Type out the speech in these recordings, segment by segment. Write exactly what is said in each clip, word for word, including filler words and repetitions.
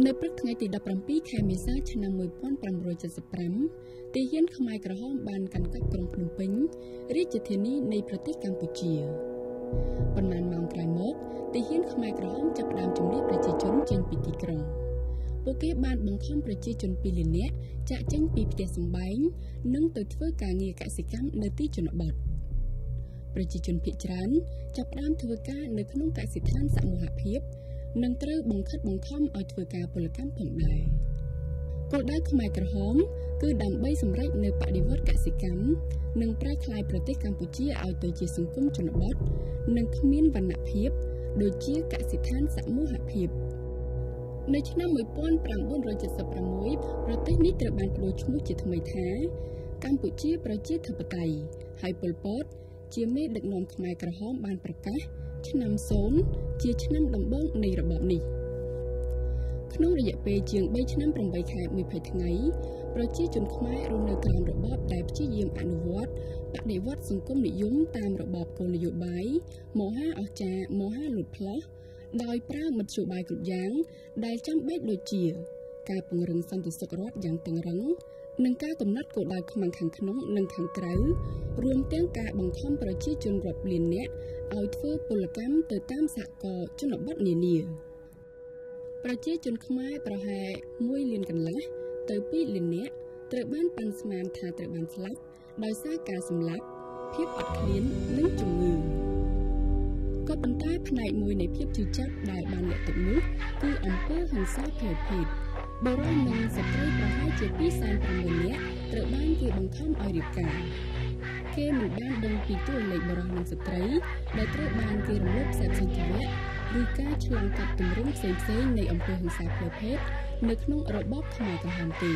Nơiព្រឹកថ្ងៃទី ដប់ប្រាំពីរ ខែមេសា ឆ្នាំ một nghìn tám trăm bảy mươi lăm ទាហានខ្មែរក្រហមបានកាន់កាប់ក្រុងភ្នំពេញរាជធានីនៃប្រទេសកម្ពុជាប៉ុន្មានម៉ោងក្រោយមកទាហានខ្មែរក្រហមចាប់ផ្ដើមជំនះប្រជាជនចេញពីទីក្រុងពួកគេបានបង្ខំប្រជាជនពីរលាននាក់ចាក់ចេញពីផ្ទះសម្បែងនិងទៅធ្វើការងារកសិកម្មនៅទីជនបទប្រជាជនភាគច្រើនចាប់ផ្ដើមធ្វើការនៅក្នុងកសិដ្ឋានសមូហភាពនិងត្រូវបង្ខិតបង្ខំឲ្យធ្វើការពលកម្មផងដែរគោលដៅខ្មែរក្រហមគឺដើម្បីសម្រេចនៅបដិវត្តកសិកម្មនិងប្រែក្លាយប្រទេសកម្ពុជាឲ្យទៅជាសង្គមជនបទនិងគ្មានវណ្ណភាពដូចជាកសិដ្ឋានសមូហភាពនៅឆ្នាំmột nghìn tám trăm bảy mươi sáuប្រទេសនេះត្រូវបានប្តូរឈ្មោះជាថ្មីថាកម្ពុជាប្រជាធិបតេយ្យហើយប៉ុល ពត ជាមេដឹកនាំខ្មែរក្រហមបានប្រកាសឆ្នាំសូន្យជាឆ្នាំដំបូងនៃរបបនេះក្នុងរយៈពេលជាងបីឆ្នាំប្រាំបីខែยี่สิบថ្ងៃប្រជាជនខ្មែររស់នៅក្រោមរបបដែលព្យាយាមអនុវត្តបដិវត្តសង្គមនិយមតាមរបបគោលនយោបាយមហាអស្ចារ្យមហាលូតផ្លោះដោយប្រើមធ្យោបាយគ្រប់យ៉ាងដែលចាំបាច់ដូចជាការពង្រឹងសន្តិសុខរដ្ឋយ៉ាងតឹងរ៉ឹងនិងការកំណត់គោលដៅខ្មាំងខាងក្នុងនិងខាងក្រៅរួមទាំងការបង្ខំប្រជាជនរាប់លាននាក់ឲ្យធ្វើពលកម្មទៅតាមសហគមន៍ជនបទនានាប្រជាជនខ្មែរប្រហែលមួយលានកន្លះទៅពីរលាននាក់ត្រូវបានប៉ាន់ស្មានថាត្រូវបានស្លាប់ដោយសារការសម្លាប់ភាពអត់ឃ្លាននិងជំងឺក៏ប៉ុន្តែផ្នែកមួយនៃភាពជឿជាក់ដែលបានលាក់ទុកនោះគឺអំពើហិង្សាផ្លូវភេទបុរសនិងស្ត្រីប្រហែលជាពីរសែនប្រាំមួយនាក់ត្រូវបានគេបង្ខំឲ្យរៀបការគេមិនបានដឹងពីតួលេខបុរសនិងស្ត្រីដែលត្រូវបានគេរំលោភសេពសន្តិវៈឬការឆ្លងកាត់ទម្រង់ផ្សេងៗនៃអំពើហិង្សាផ្លូវភេទនៅក្នុងរបបខ្មែរក្រហមទេ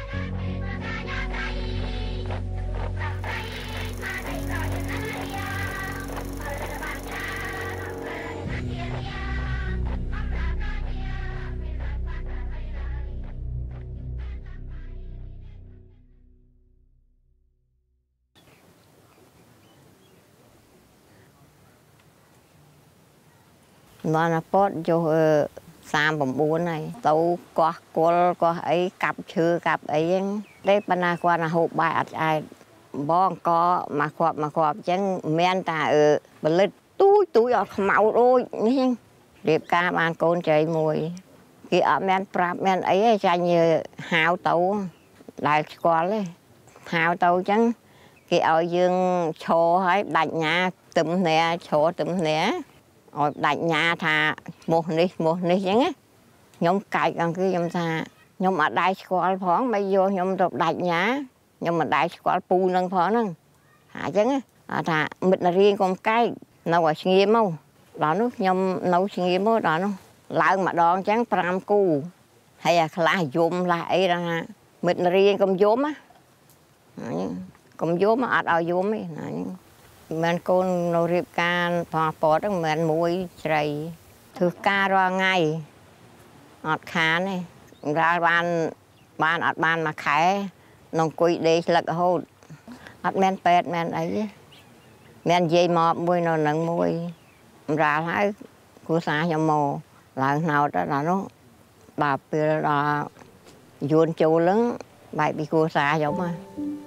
បានអពតយកសាម9ហើយទៅកោះគល់កោះអីកាប់ឈើកាប់អីហ្នឹងតែប៉ុន្តែគាត់ណាហូបបាយអត់ឆ្អែតបងក៏មកគ្រាប់មកគ្រាប់អញ្ចឹងមានតែបលិតទូចទូចអត់ខ្មៅដូចនេះរៀបការបានកូនចៃមួយគេអត់មានប្រាប់មានអីទេចាញ់ហៅទៅដែលស្គាល់ទេហៅទៅអញ្ចឹងគេឲ្យយើងឈរឲ្យដាច់ញ៉ាទឹមគ្នាឈរទឹមគ្នាឲ្យដាច់ញ៉ាថាមុខនេះមុខនេះអញ្ចឹងខ្ញុំកាច់អង្គគឺខ្ញុំថាខ្ញុំអត់ដែរស្គាល់ផងមិនយកខ្ញុំទៅដាច់ញ៉ាខ្ញុំមិនដែរស្គាល់ពូនឹងផងហ្នឹងថាអញ្ចឹងថាមិត្តរៀងកុំកាច់នៅឲ្យស្ងៀមមកដល់នោះខ្ញុំនៅស្ងៀមមកដល់នោះឡើងម្ដងអញ្ចឹងប្រាំគូហើយអាខ្លះយំខ្លះអីថាមិត្តរៀងកុំយំណាកុំយំអត់ឲ្យយំទេណាមិនកូននៅរៀបការប៉ប៉តហ្នឹងមិនមួយស្រីធ្វើការរាល់ថ្ងៃអត់ខានទេរាល់បានបានអត់បានមួយខែនៅអង្គុយដេកស្លឹករហូតអត់មានពេទ្យមានអីទេមាននិយាយមកមួយនៅនឹងមួយរាល់ហើយគ្រូសាខ្ញុំមកឡើងណោតដល់នោះដល់ពេលដល់យួនចូលហ្នឹងបែកពីគ្រូសាខ្ញុំហ៎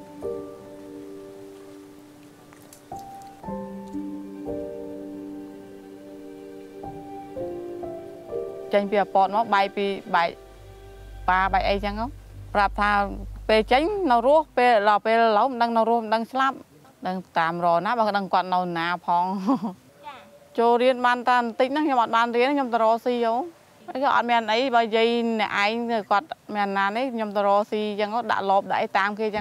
ចេញពីអពតមកបាយពីបាយប៉ាបាយអីចឹងប្រាប់ថាពេលចេញនៅរស់ពេលដល់ពេលឡូវមិនដឹងនៅរស់មិនដឹងស្លាប់ដឹងតាមរណាបើដឹងគាត់នៅណាផងចូលរៀនបានតែបន្តិចហ្នឹងខ្ញុំអត់បានរៀនខ្ញុំទៅរកស៊ីយោហើយក៏អត់មានអីបើនិយាយអ្នកឯងគាត់មានណានេះខ្ញុំទៅរកស៊ីចឹងដាក់លបដាក់អីតាមគេចឹង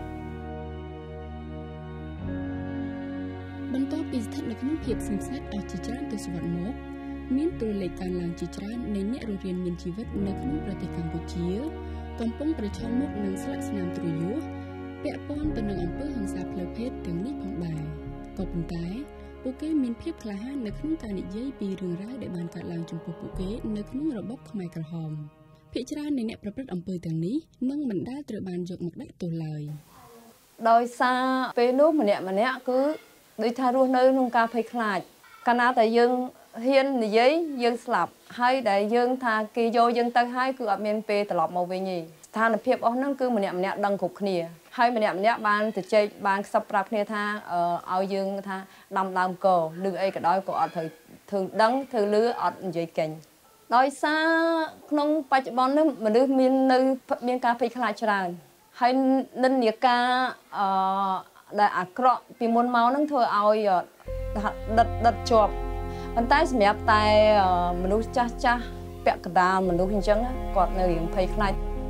បន្ទាប់ពីស្ថិតនៅក្នុងភាពស្ងៀមស្ងាត់អស់ជាច្រើនទសវត្សរ៍មកមានតួលេខកើនឡើងជាច្រើននៃអ្នករស់រានមានជីវិតនៅក្នុងប្រទេសកម្ពុជាកំពុងប្រឈមមុខនឹងស្លាកស្នាមទ្រយសពាក់ព័ន្ធទៅនឹងអំពើហិង្សាផ្លូវភេទទាំងនេះផងដែរក៏ប៉ុន្តែពួកគេមានភាពក្លាហាននៅក្នុងការនិយាយពីរឿងរ៉ាវដែលបានកើតឡើងចំពោះពួកគេនៅក្នុងរបបខ្មែរក្រហមភាគច្រើននៃអ្នកប្រព្រឹត្តអំពើទាំងនេះនឹងមិនដែលត្រូវបានយកមកដាក់ទោសឡើយដោយសារពេលនោះម្នាក់ម្នាក់គឺដូចថារស់នៅក្នុងការភ័យខ្លាចកាលណាតែយើង hiên thì giấy dương sập hay để dương tha kỳ vô dương tay hai cứ ở miền Tây tập màu về nhì tha là phiệp ông nó cứ một niệm niệm đăng cục kia hay một niệm niệm ban từ chơi ban sập rạp kia tha ở ao dương tha đầm đầm cổ lưng ấy cái đói cổ thời thường đắng thường lứa ở dưới cành đói xa nông bạch bón nó mà nước miền nơi miền cà phê khai tràn hay nên nhiệt ca đại ác cọ vì muốn máu nó thôi ao đặt đặt chọp bàn tay sẽ mẹp tay mình nuôi cha cha bẹt cả đào mình nuôi hình trắng còn nơi hiện phơi khai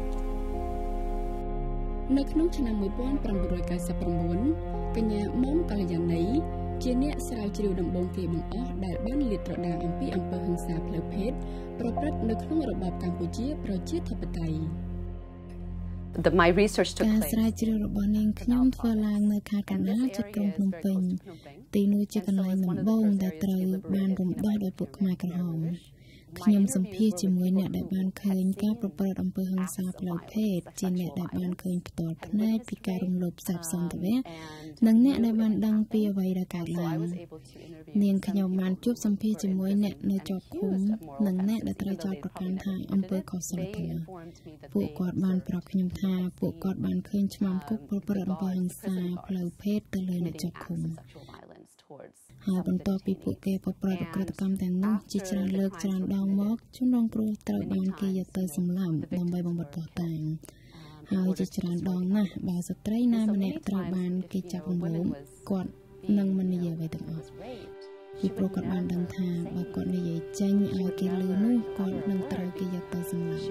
នៅក្នុងឆ្នាំ một nghìn chín trăm chín mươi chín កញ្ញាមុំកល្យាណីជាអ្នកស្រាវជ្រាវដំបូងគេបង្អស់ដែលបានលាតត្រដាងអំពីអំពើហិង្សាផ្លូវភេទប្រព្រឹត្តនៅក្នុងរបបកម្ពុជាប្រជាធិបតេយ្យ The my research took place ការស្រាវជ្រាវរបស់នាងខ្ញុំធ្វើឡើងនៅខេត្តកណ្ដាលជិតក្រុងភ្នំពេញទីនោះជាកន្លែងដំបូងដែលត្រូវបានរំដោះដោយពួកខ្មែរក្រហមខ្ញុំសម្ភាសជាមួយអ្នកដែលបានឃើញការប្រព្រឹត្តអំពើហិង្សាផ្លូវភេទជាអ្នកដែលបានឃើញផ្ទាល់ភ្នែកពីការរំលោភសត្វសន្តិវៈនិងអ្នកដែលបានដឹងពីអ្វីដែលកើតឡើងនាងខ្ញុំបានជួបសម្ភាសជាមួយអ្នកនៅជាប់ឃុំនិងអ្នកដែលត្រូវចោទប្រកាន់ថាអំពើខុសសិលធម៌ពួកគាត់បានប្រាប់ខ្ញុំថាពួកគាត់បានឃើញឆ្មាំគុកប្រព្រឹត្តអំពើហិង្សាផ្លូវភេទទៅលើអ្នកជាប់ឃុំហើយបន្ទាប់ពីពួកគេប្រព្រឹត្តឧក្រិដ្ឋកម្មទាំងនោះជាច្រើនលើកច្រើនដងមកជនរងគ្រោះត្រូវបានគេយកទៅសម្លាប់ដើម្បីបំបត្តិទោសតាងហើយជាច្រើនដងណាស់បើស្ត្រីណាម្នាក់ត្រូវបានគេចាប់រំលោភគាត់នឹងមិននិយាយអ្វីទាំងអស់ពីព្រោះគាត់បានដឹងថាបើគាត់និយាយចេញឲ្យគេឮនោះគាត់នឹងត្រូវគេយកទៅសម្លាប់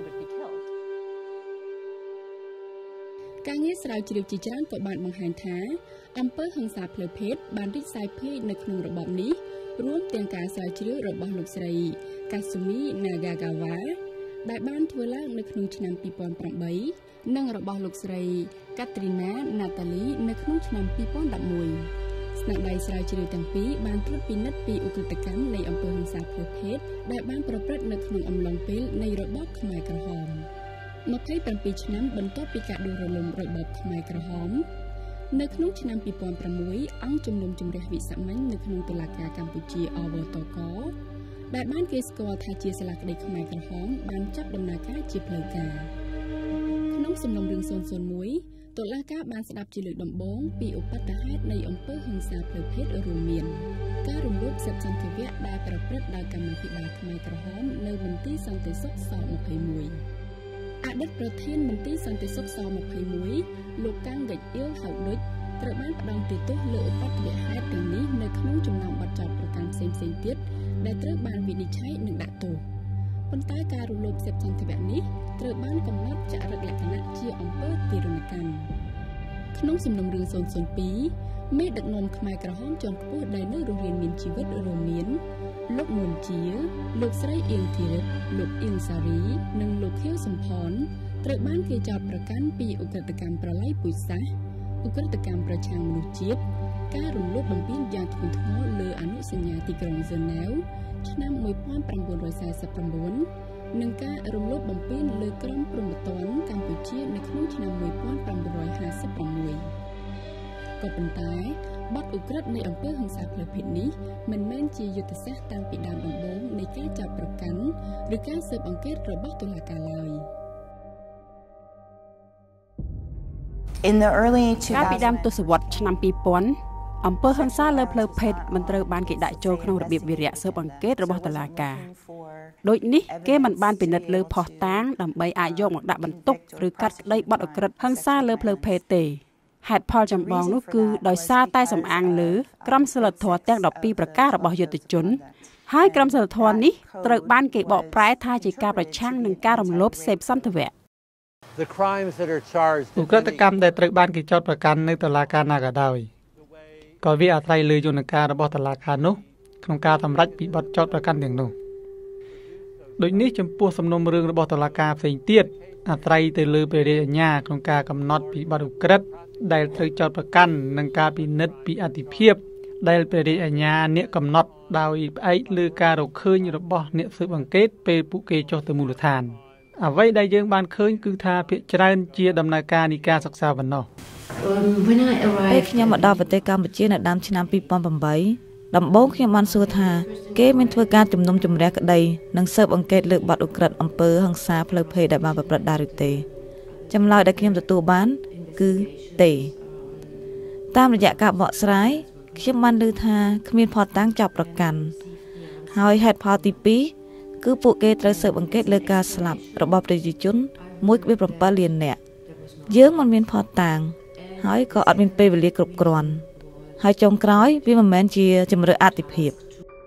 ការងារស្រាវជ្រាវជាច្រើនក៏បានបង្ហាញថាអំពើហិង្សាផ្លូវភេទបានរីកសាយភាយនៅក្នុងរបបនេះរួមទាំងការស្រាវជ្រាវរបស់លោកស្រី Kasumi Nagagawa ដែលបានធ្វើឡើងនៅក្នុងឆ្នាំ ពីរពាន់ប្រាំបី និងរបស់លោកស្រី Katrina Natalie នៅក្នុងឆ្នាំ ពីរពាន់ដប់មួយ ស្នាដៃស្រាវជ្រាវទាំងពីរបានត្រួតពិនិត្យពីឧក្រិដ្ឋកម្មនៃអំពើហិង្សាផ្លូវភេទដែលបានប្រព្រឹត្តនៅក្នុងអំឡុងពេលនៃរបបខ្មែរក្រហម ម្ភៃប្រាំពីរ ឆ្នាំបន្ទាប់ពីការដួលរលំរបបខ្មែរក្រហមនៅក្នុងឆ្នាំ ពីរពាន់ប្រាំមួយ អង្គជំនុំជម្រះវិសាមញ្ញនៅក្នុងតុលាការកម្ពុជា អវតក ដែលបានគេស្គាល់ថាជាសាលាក្តីខ្មែរក្រហមបានចាប់ដំណើរការជាផ្លូវការក្នុងសំណុំរឿង ศูนย์ ศูนย์ មួយ តុលាការបានស្ដាប់ជាលើកដំបូងពីឧបទ្ទហេតុនៃអំពើហិង្សាផ្លូវភេទរួមមានការរំលោភសិទ្ធិសន្តិវៈដែលប្រព្រឹត្តដោយកម្មាភិបាលខ្មែរក្រហមនៅមន្ទីរសន្តិសុខស ម្ភៃមួយ អតីតប្រធានមន្ទីរសន្តិសុខស ម្ភៃមួយ លោកកាំងកិច្ចអ៊ីលហៅឌុចត្រូវបានផ្តន្ទាទោសលើឧបទ្ទហេតុទាំងនេះនៅក្នុងចំណោមបទចោទប្រកាន់ផ្សេងៗទៀតដែលត្រូវបានវិនិច្ឆ័យនិងដាក់ទោសប៉ុន្តែការរំលោភសិទ្ធិសន្តិវៈនេះត្រូវបានកំណត់ចរិតលក្ខណៈជាអំពើទារុណកម្មក្នុងសំណុំរឿង ศูนย์ ศูนย์ ពីរ មេដឹកនាំខ្មែរក្រហមជាន់ខ្ពស់ដែលនៅរស់រានមានជីវិតរួមមានលោកនួនជា លោកស្រីអៀងធីរិត លោកអៀងសារី និងលោកខៀវសំផនត្រូវបានគេចោទប្រកាន់ពីឧក្រិដ្ឋកម្មប្រល័យពូជសាសន៍ឧក្រិដ្ឋកម្មប្រឆាំងមនុស្សជាតិការរំលោភបំពានយ៉ាងធ្ងន់ធ្ងរលើអនុសញ្ញាទីក្រុងហ្សឺណែវឆ្នាំ một nghìn chín trăm bốn mươi chín និងការរំលោភបំពានលើក្រមព្រហ្មទណ្ឌកម្ពុជានៅក្នុងឆ្នាំ một nghìn chín trăm năm mươi sáu ក៏ប៉ុន្តែបទឧក្រិដ្ឋនៃអំពើហិង្សាផ្លូវភេទនេះមិនមែនជាយុទ្ធសាស្ត្រតាំងពីដើមដំបូងនៃការចាប់ប្រកាន់ឬការស៊ើបអង្កេតរបស់តុលាការឡើយ In the early កាលពីដើមទសវត្សរ៍ឆ្នាំ ពីរពាន់ អំពើហិង្សាលើផ្លូវភេទមិនត្រូវបានគេដាក់ចូលក្នុងរបៀបវិរៈស៊ើបអង្កេតរបស់តុលាការដូចនេះគេមិនបានពិនិត្យលើភស្តុតាងដើម្បីអាចយកមកដាក់បន្ទុកឬកាត់ក្តីបទឧក្រិដ្ឋហិង្សាលើផ្លូវភេទទេហេតុផលចម្បងនោះគឺដោយសារតែសំអាងលើក្រមសីលធម៌ទាំង ដប់ពីរ ប្រការរបស់យុទ្ធជនហើយក្រមសីលធម៌នេះត្រូវបានគេបកប្រែថាជាការប្រឆាំងនឹងការរំលោភសេពសន្តិវៈ The crimes that are charged ឧក្រិដ្ឋកម្មដែលត្រូវបានគេចោទប្រកាន់នៅតុលាការណាក៏ដោយក៏វាអាស្រ័យលើយន្តការរបស់តុលាការនោះក្នុងការសម្រេចពីបទចោទប្រកាន់ទាំងនោះដូចនេះចំពោះសំណុំរឿងរបស់តុលាការផ្សេងទៀតអាស្រ័យទៅលើព្រះរាជអាជ្ញាក្នុងការកំណត់ពីបទឧក្រិដ្ឋដែលត្រូវចោទប្រកាន់និងការពិនិត្យពីអធិភាពដែលព្រះរាជអាជ្ញាអ្នកកំណត់ដោយផ្អែកលើការរកឃើញរបស់អ្នកស៊ើបអង្កេតពេលពួកគេចុះទៅមូលដ្ឋានអ្វីដែលយើងបានឃើញគឺថាភាគច្រើនជាដំណើរការនៃការសិក្សាប៉ុណ្ណោះពេលខ្ញុំមកដល់ប្រទេសកម្ពុជានៅដើមឆ្នាំ ពីរពាន់ប្រាំបីដំបូងខ្ញុំបានសួរថាគេមានធ្វើការជំនុំជម្រះក្តីនិងស៊ើបអង្កេតលើបាត់ឧក្រិដ្ឋអំពើហិង្សាផ្លូវភេទដែលបានប្រព្រឹត្តដែរឬទេចម្លើយដែលខ្ញុំទទួលបានគឺទេតាមរយៈការបកស្រាយខ្ញុំបានឮថាគ្មានភស្តុតាងចាប់ប្រកាន់ហើយហេតុផលទីពីរគឺពួកគេត្រូវស៊ើបអង្កេតលើការស្លាប់របស់ប្រជាជន មួយភាគbảy លាននាក់យើងមិនមានភស្តុតាងហើយក៏អត់មានពេលវេលាគ្រប់គ្រាន់ហើយចុងក្រោយវាមិនមែនជាជំរឿអតិភិប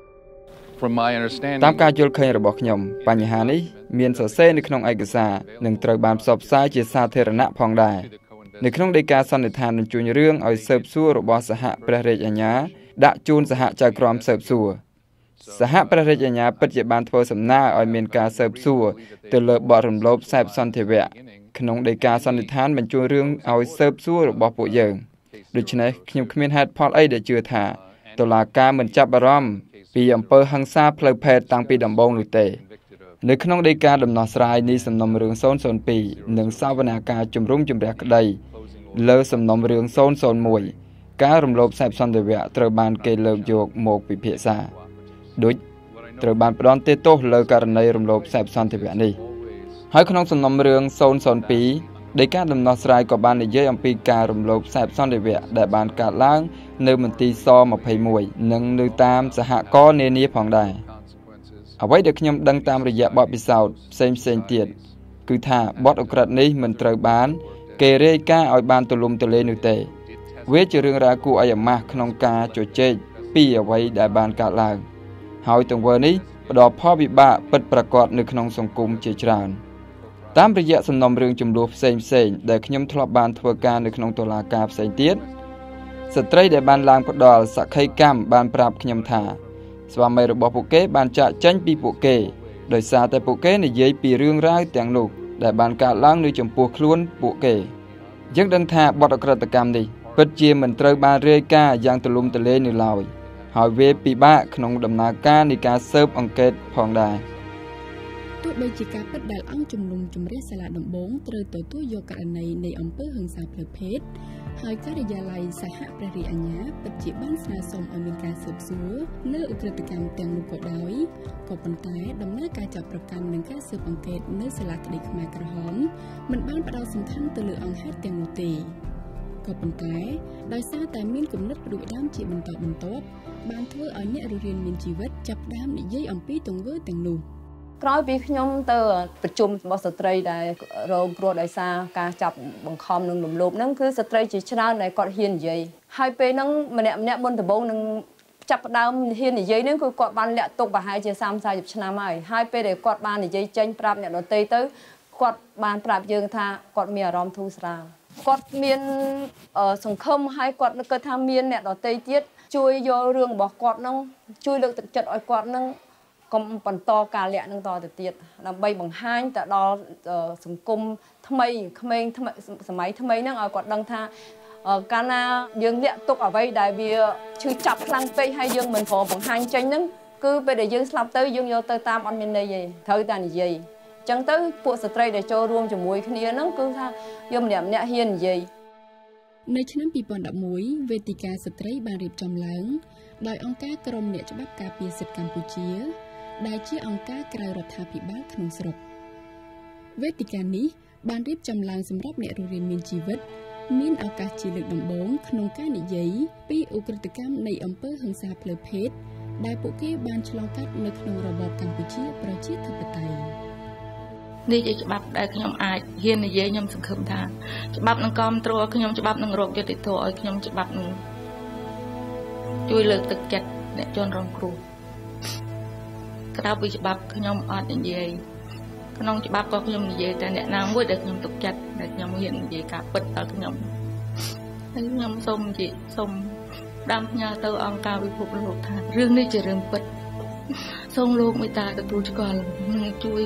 តាមការយល់ឃើញរបស់ខ្ញុំបញ្ហានេះមានសរសេរនៅក្នុងឯកសារនិងត្រូវបានផ្សព្វផ្សាយជាសាធារណៈផងដែរនៅក្នុងដីកាសន្និដ្ឋានបញ្ជូនរឿងឲ្យស៊ើបសួររបស់សហព្រះរាជអាជ្ញាដាក់ជូនសហចៅក្រមស៊ើបសួរសហព្រះរាជអាជ្ញាពិតជាបានធ្វើសំណើឲ្យមានការស៊ើបសួរទៅលើបទរំលោភសេពសន្តិវៈក្នុងដីកាសន្និដ្ឋានបញ្ជូនរឿងឲ្យស៊ើបសួររបស់ពួកយើងដូច្នេះខ្ញុំគ្មានហេតុផលអីដែលជឿថាតុលាការមិនចាប់អារម្មណ៍ពីអំពើហិង្សាផ្លូវភេទតាំងពីដំបូងនោះទេនៅក្នុងដីកាដំណោះស្រាយនៃសំណុំរឿងศูนย์ศูนย์ពីរនិងសវនាការជំរុំជម្រះក្តីលើសំណុំរឿងศูนย์ศูนย์មួយការរំលោភសេពសន្តិវៈត្រូវបានគេលើកយកមកពិភាក្សាដូចត្រូវបានផ្ដន្ទាទោសលើករណីរំលោភសេពសន្តិវៈនេះហើយក្នុងសំណុំរឿងศูนย์ศูนย์ពីរដីកាដំណោះស្រាយក៏បាននិយាយអំពីការរំលោភសេពសន្តិវៈដែលបានកើតឡើងនៅមន្ទីរសยี่สิบเอ็ดនិងនៅតាមសហករណ៍នានាផងដែរអ្វីដែលខ្ញុំដឹងតាមរយៈបទពិសោធន៍ផ្សេងផ្សេងទៀតគឺថាបទឧក្រិដ្ឋនេះមិនត្រូវបានគេរាយការណ៍ឲ្យបានទូលំទូលាយនោះទេវាជារឿងរ៉ាវគួរឲ្យអាម៉ាស់ក្នុងការជជែកពីអ្វីដែលបានកើតឡើងហើយទង្វើនេះផ្ដល់ផលវិបាកពិតប្រាកដនៅក្នុងសង្គមជាច្រើនតាមរយៈសំណុំរឿងចំនួនផ្សេងផ្សេងដែលខ្ញុំធ្លាប់បានធ្វើការនៅក្នុងតុលាការផ្សេងទៀតស្ត្រីដែលបានឡើងផ្ដល់សក្ខីកម្មបានប្រាប់ខ្ញុំថាស្វាមីរបស់ពួកគេបានចាកចេញពីពួកគេដោយសារតែពួកគេនិយាយពីរឿងរ៉ាវទាំងនោះដែលបានកើតឡើងនៅចំពោះខ្លួនពួកគេយើងដឹងថាបទអក្រិតកម្មនេះពិតជាមិនត្រូវបានរាយការណ៍យ៉ាងទូលំទូលាយនៅឡើយហើយវាពិបាកក្នុងដំណើរការនៃការស៊ើបអង្កេតផងដែរទោះបីជាការពិតដែលអង្គជំនុំជម្រះសាលាដំបងត្រូវទទួលយកករណីនៃអំពើហិង្សាផ្លូវភេទហើយការិយាល័យសហព្រះរាជអាជ្ញាពិតជាបានស្នើសុំឲ្យមានការស៊ើបសួរលើឧក្រិដ្ឋកម្មទាំងនោះក៏ដោយក៏ប៉ុន្តែដំណើរការចាប់ប្រកាន់និងការស៊ើបអង្កេតនៅសាលាក្តីខ្មែរក្រហមមិនបានផ្ដោតសំខាន់ទៅលើអង្គហេតុទាំងនោះទេក៏ប៉ុន្តែដោយសារតែមានគំនិតរួចដើមជាបន្តបន្ទាប់បានធ្វើឲ្យអ្នករស់រានមានជីវិតចាប់ផ្ដើមនិយាយអំពីទង្វើទាំងនោះក្រោយពីខ្ញុំទៅប្រជុំរបស់ស្ត្រីដែលរងគ្រោះដោយសារការចាប់បង្ខំនិងរំលោភហ្នឹងគឺស្ត្រីជាច្រើនដែលគាត់ហ៊ាននិយាយហើយពេលហ្នឹងម្នាក់ម្នាក់មុនដំបូងនឹងចាប់ផ្ដើមហ៊ាននិយាយហ្នឹងគឺគាត់បានលាក់ទុកប្រហែលជាសាមសាមឆ្នាំហើយហើយពេលដែលគាត់បាននិយាយចេញប្រាប់អ្នកដទៃទៅគាត់បានប្រាប់យើងថាគាត់មានអារម្មណ៍ធូរស្រាលគាត់មានសង្ឃឹមហើយគាត់នឹកថាមានអ្នកដទៃទៀតជួយយករឿងរបស់គាត់ហ្នឹងជួយលើកទឹកចិត្តឲ្យគាត់ហ្នឹងកុំបន្តការលាក់នឹងតទៅទៀតដើម្បីបង្ហាញទៅដល់សង្គមថ្មីក្មេងសម័យថ្មីហ្នឹងឲ្យគាត់ដឹងថាកាលណាយើងលាក់ទុកអ្វីដែលវាឈឺចាប់ខ្លាំងពេកហើយយើងមិនព្រមបង្ហាញចេញហ្នឹងគឺពេលដែលយើងស្លាប់ទៅយើងយកទៅតាមអត់មានន័យទេត្រូវតែនិយាយអញ្ចឹងទៅពួកស្ត្រីដែលចូលរួមជាមួយគ្នាហ្នឹងគឺថាយើងម្នាក់ម្នាក់ហ៊ាននិយាយនៅឆ្នាំពីរពាន់ដប់មួយ វេទិកាស្ត្រីបានរៀបចំឡើងដោយអង្គការក្រមអ្នកច្បាប់ការពារសិទ្ធិកម្ពុជាដែលជាអង្គការក្រៅរដ្ឋាភិបាលក្នុងស្រុកវេទិកានេះបានរៀបចំឡើងសម្រាប់អ្នករស់រានមានជីវិតមានឱកាសជាលើកដំបូងក្នុងការនិយាយពីឧក្រិដ្ឋកម្មនៃអំពើហិង្សាផ្លូវភេទដែលពួកគេបានឆ្លងកាត់នៅក្នុងរបបកម្ពុជាប្រជាធិបតេយ្យនេះជាច្បាប់ដែលខ្ញុំអាចហ៊ាននិយាយខ្ញុំសង្ឃឹមថាច្បាប់នឹងគាំទ្រខ្ញុំច្បាប់នឹងរកយុត្តិធម៌ឲ្យខ្ញុំច្បាប់នឹងជួយលើកទឹកចិត្តអ្នកជនរងគ្រោះក្រៅពីច្បាប់ខ្ញុំអត់និយាយក្នុងច្បាប់ក៏ខ្ញុំនិយាយតែអ្នកណាមួយដែលខ្ញុំទុកចិត្តដែលខ្ញុំហ៊ាននិយាយការពិតដល់ខ្ញុំហើយខ្ញុំសូមនិយាយសូមដាំផ្ញើទៅអង្គការពិភពលោកថារឿងនេះជារឿងពិតសូមលោកមេត្តាទទួលស្គាល់និងជួយ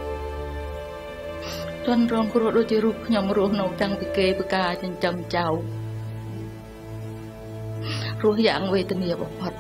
ជនរងគ្រោះដូចជារូបខ្ញុំរស់នៅតាំងពីគេប្រការចិញ្ចឹមចៅរស់យ៉ាងវេទនាបំផុត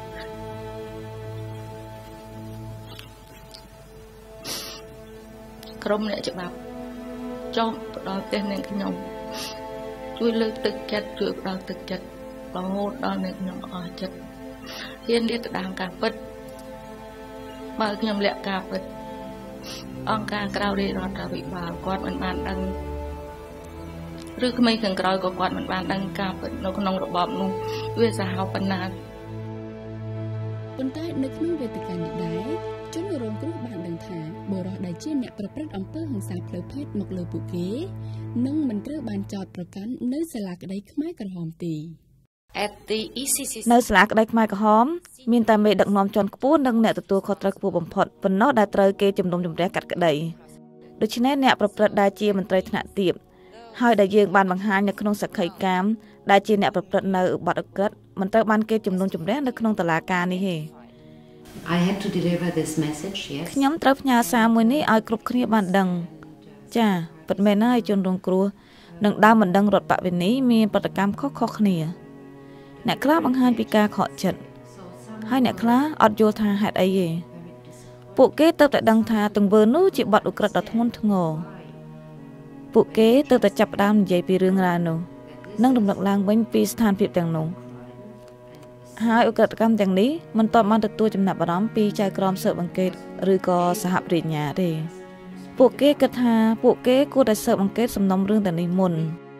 ក្រុមអ្នកច្បាប់ចង់ផ្ដល់ផ្ទះអ្នកខ្ញុំជួយលើកទឹកចិត្តជួយផ្ដល់ទឹកចិត្តរហូតដល់អ្នកខ្ញុំអស់ចិត្តហ៊ានលាតត្រដាងការពិតបើខ្ញុំលាក់ការពិតអង្គការក្រៅរាជរដ្ឋាភិបាលគាត់មិនបានដឹងឬក្មេងខាងក្រោយក៏គាត់មិនបានដឹងការពិតនៅក្នុងរបបនោះវាសាហាវប៉ុណ្ណាប៉ុន្តែនៅក្នុងវេទិកានេះដែរជនរងគ្រោះបានដឹងថាបុរសដែលជាអ្នកប្រព្រឹត្តអំពើហិង្សាផ្លូវភេទមកលើពួកគេនឹងមិនត្រូវបានចោទប្រកាន់នៅសាលាក្តីខ្មែរក្រហមទេនៅសាលាក្តីខ្មែរក្រហមមានតែមេដឹកនាំជាន់ខ្ពស់និងអ្នកទទួលខុសត្រូវខ្ពស់បំផុតប៉ុណ្ណោះដែលត្រូវគេជំនុំជម្រះកាត់ក្តីដូច្នេះអ្នកប្រព្រឹត្តដែលជាមន្ត្រីថ្នាក់ទាបហើយដែលយើងបានបង្ហាញនៅក្នុងសក្ខីកម្មដែលជាអ្នកប្រព្រឹត្តនៅឧបទ្ទក្រិតមិនត្រូវបានគេជំនុំជម្រះនៅក្នុងតុលាការនេះទេ I had to deliver this message yes ខ្ញុំត្រូវផ្ញើសារមួយនេះឲ្យគ្រប់គ្នាបានដឹងចាពិតមែនហើយជនរងគ្រោះនឹងដើមមិនដឹងរដ្ឋបវេនីមានប្រតិកម្មខុសៗគ្នាអ្នកខ្លះបង្ហាញពីការខកចិត្តហើយអ្នកខ្លះអត់យល់ថាហេតុអីទេពួកគេទើបតែដឹងថាទង្វើនោះជាបទឧក្រិដ្ឋដ៏ធ្ងន់ធ្ងរពួកគេទើបតែចាប់ផ្ដើមនិយាយពីរឿងរ៉ាវនោះនិងរំលឹកឡើងវិញពីស្ថានភាពទាំងនោះហើយឧក្រិដ្ឋកម្មទាំងនេះមិនទាន់បានទទួលចំណាប់អារម្មណ៍ពីចៅក្រមស៊ើបអង្កេតឬក៏សហប្រញ្ញាទេពួកគេគិតថាពួកគេគួរតែស៊ើបអង្កេតសំណុំរឿងទាំងនេះមុន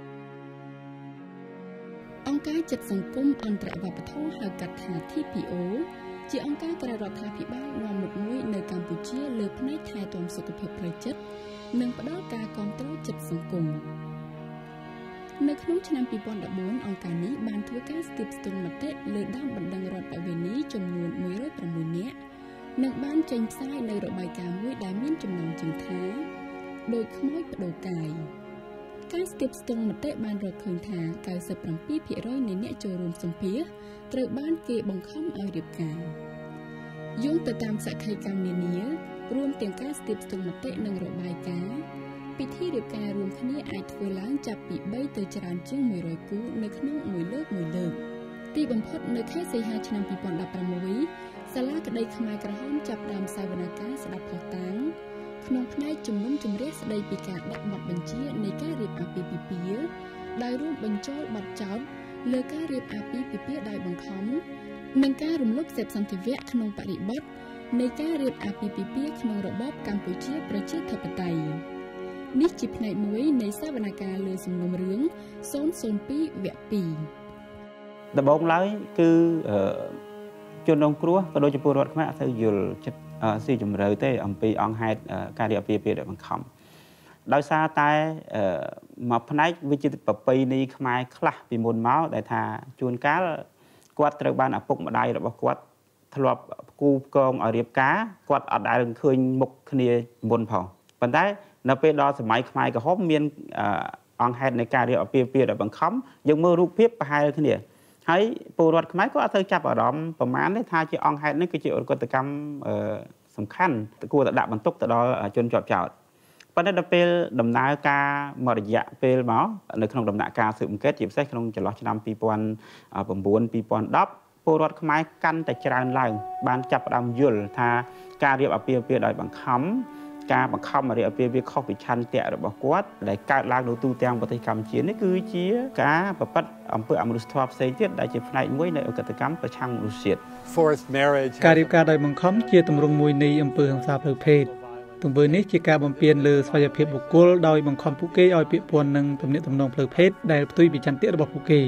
អង្គការចិត្តសង្គមអន្តរវប្បធម៌ហៅកាត់ថា ធី ភី អូ ជាអង្គការក្រៅរដ្ឋាភិបាលនាំមុខមួយនៅកម្ពុជាលើផ្នែកថែទាំសុខភាពផ្លូវចិត្តនិងផ្ដល់ការគាំទ្រចិត្តសង្គមនៅក្នុងឆ្នាំពីរពាន់ដប់បួនអង្គការនេះបានធ្វើការស្ទាបស្ទង់មតិលើដើមបណ្ដឹងរដ្ឋបវេនីចំនួនមួយរយប្រាំមួយនាក់និងបានចេញផ្សាយនៅរបាយការណ៍មួយដែលមានចំណងជើងថាដោយខ្មោចបដូរកាយការស្ទាបស្ទង់មតិបានរកឃើញថា កៅសិបប្រាំពីរភាគរយ នៃអ្នកចូលរួមសម្ភាសន៍ត្រូវបានគេបង្ខំឲ្យរៀបការយោងទៅតាមសក្ខីកម្មនានារួមទាំងការស្ទាបស្ទង់មតិនិងរបាយការណ៍ពិធីរៀបការរួមគ្នាអាចធ្វើឡើងចាប់ពីបីទៅច្រើនជាងមួយរយគូនៅក្នុងមួយលើកមួយលើកទីបំផុតនៅខែសីហាឆ្នាំពីរពាន់ដប់ប្រាំមួយសាលាក្តីខ្មែរក្រហមចាប់ផ្ដើមសវនកម្មស្ដាប់ភស្តុតាងក្នុងផ្នែកជំនុំជម្រះស្ដីពីការដាក់បទបញ្ជានៃការរៀបអាពាហ៍ពិពាហ៍ដោយរួមបញ្ចូលបទចោទលើការរៀបអាពាហ៍ពិពាហ៍ដោយបង្ខំនិងការរំលោភសិទ្ធិសន្តិវៈក្នុងបរិបទនៃការរៀបអាពាហ៍ពិពាហ៍ក្នុងរបបកម្ពុជាប្រជាធិបតេយ្យនេះជាផ្នែកមួយនៃសវនកម្មលើសំណុំរឿងศูนย์ศูนย์ពីរវគ្គពីរដំបូងឡើយគឺជនរងគ្រោះក៏ដូចជាពលរដ្ឋខ្មែរអត់ទៅយល់ចិត្តស៊ីជម្រៅទេអំពីអង្គហេតុការរៀបអាពាហ៍ពិពាហ៍ដោយបង្ខំដោយសារតែមួយផ្នែកវិជាប្រពៃណីខ្មែរខ្លះពីមុនមកដែលថាជួនកាលគាត់ត្រូវបានឪពុកម្ដាយរបស់គាត់ធ្លាប់គូផ្គងឲ្យរៀបការគាត់អត់ដែលឃើញមុខគ្នាមុនផងប៉ុន្តែនៅពេលដល់សម័យខ្មែរក្រហមមានអង្គហេតុនៃការរៀបអាពាហ៍ពិពាហ៍ដោយបង្ខំយើងមើលរូបភាពប្រហែលគ្នាហើយពលរដ្ឋខ្មែរក៏អត់ទៅចាប់អារម្មណ៍ប្រមាណទេថាជាអង្គហេតុនេះគឺជាឧក្រិដ្ឋកម្មសំខាន់គួរតែដាក់បន្ទុកទៅដល់ជនជាប់ចោទប៉ុន្តែដល់ពេលដំណើរការមករយៈពេលមកនៅក្នុងដំណាក់កាលស៊ើបអង្កេតជាពិសេសក្នុងចន្លោះឆ្នាំពីរពាន់ប្រាំបួន ពីរពាន់ដប់ពលរដ្ឋខ្មែរកាន់តែច្រើនឡើងបានចាប់ផ្ដើមយល់ថាការរៀបអាពាហ៍ពិពាហ៍ដោយបង្ខំការបង្ខំរៀបអាពាហ៍ពិពាហ៍ខុសពីឆន្ទៈរបស់គាត់ដែលកើតឡើងនៅទូទាំងប្រទេសកម្ពុជានេះគឺជាការប្រព្រឹត្តអំពើអមនុស្សធម៌ផ្សេងទៀតដែលជាផ្នែកមួយនៃឧក្រិដ្ឋកម្មប្រឆាំងមនុស្សជាតិ Forced marriage ការរៀបការដោយបង្ខំជាទម្រង់មួយនៃអំពើហិង្សាផ្លូវភេទទង្វើនេះជាការបំពានលើស្វ័យភាពបុគ្គលដោយបង្ខំពួកគេឲ្យពាក់ព័ន្ធនឹងទំនាក់ទំនងផ្លូវភេទដែលផ្ទុយពីចន្ទៈរបស់ពួកគេ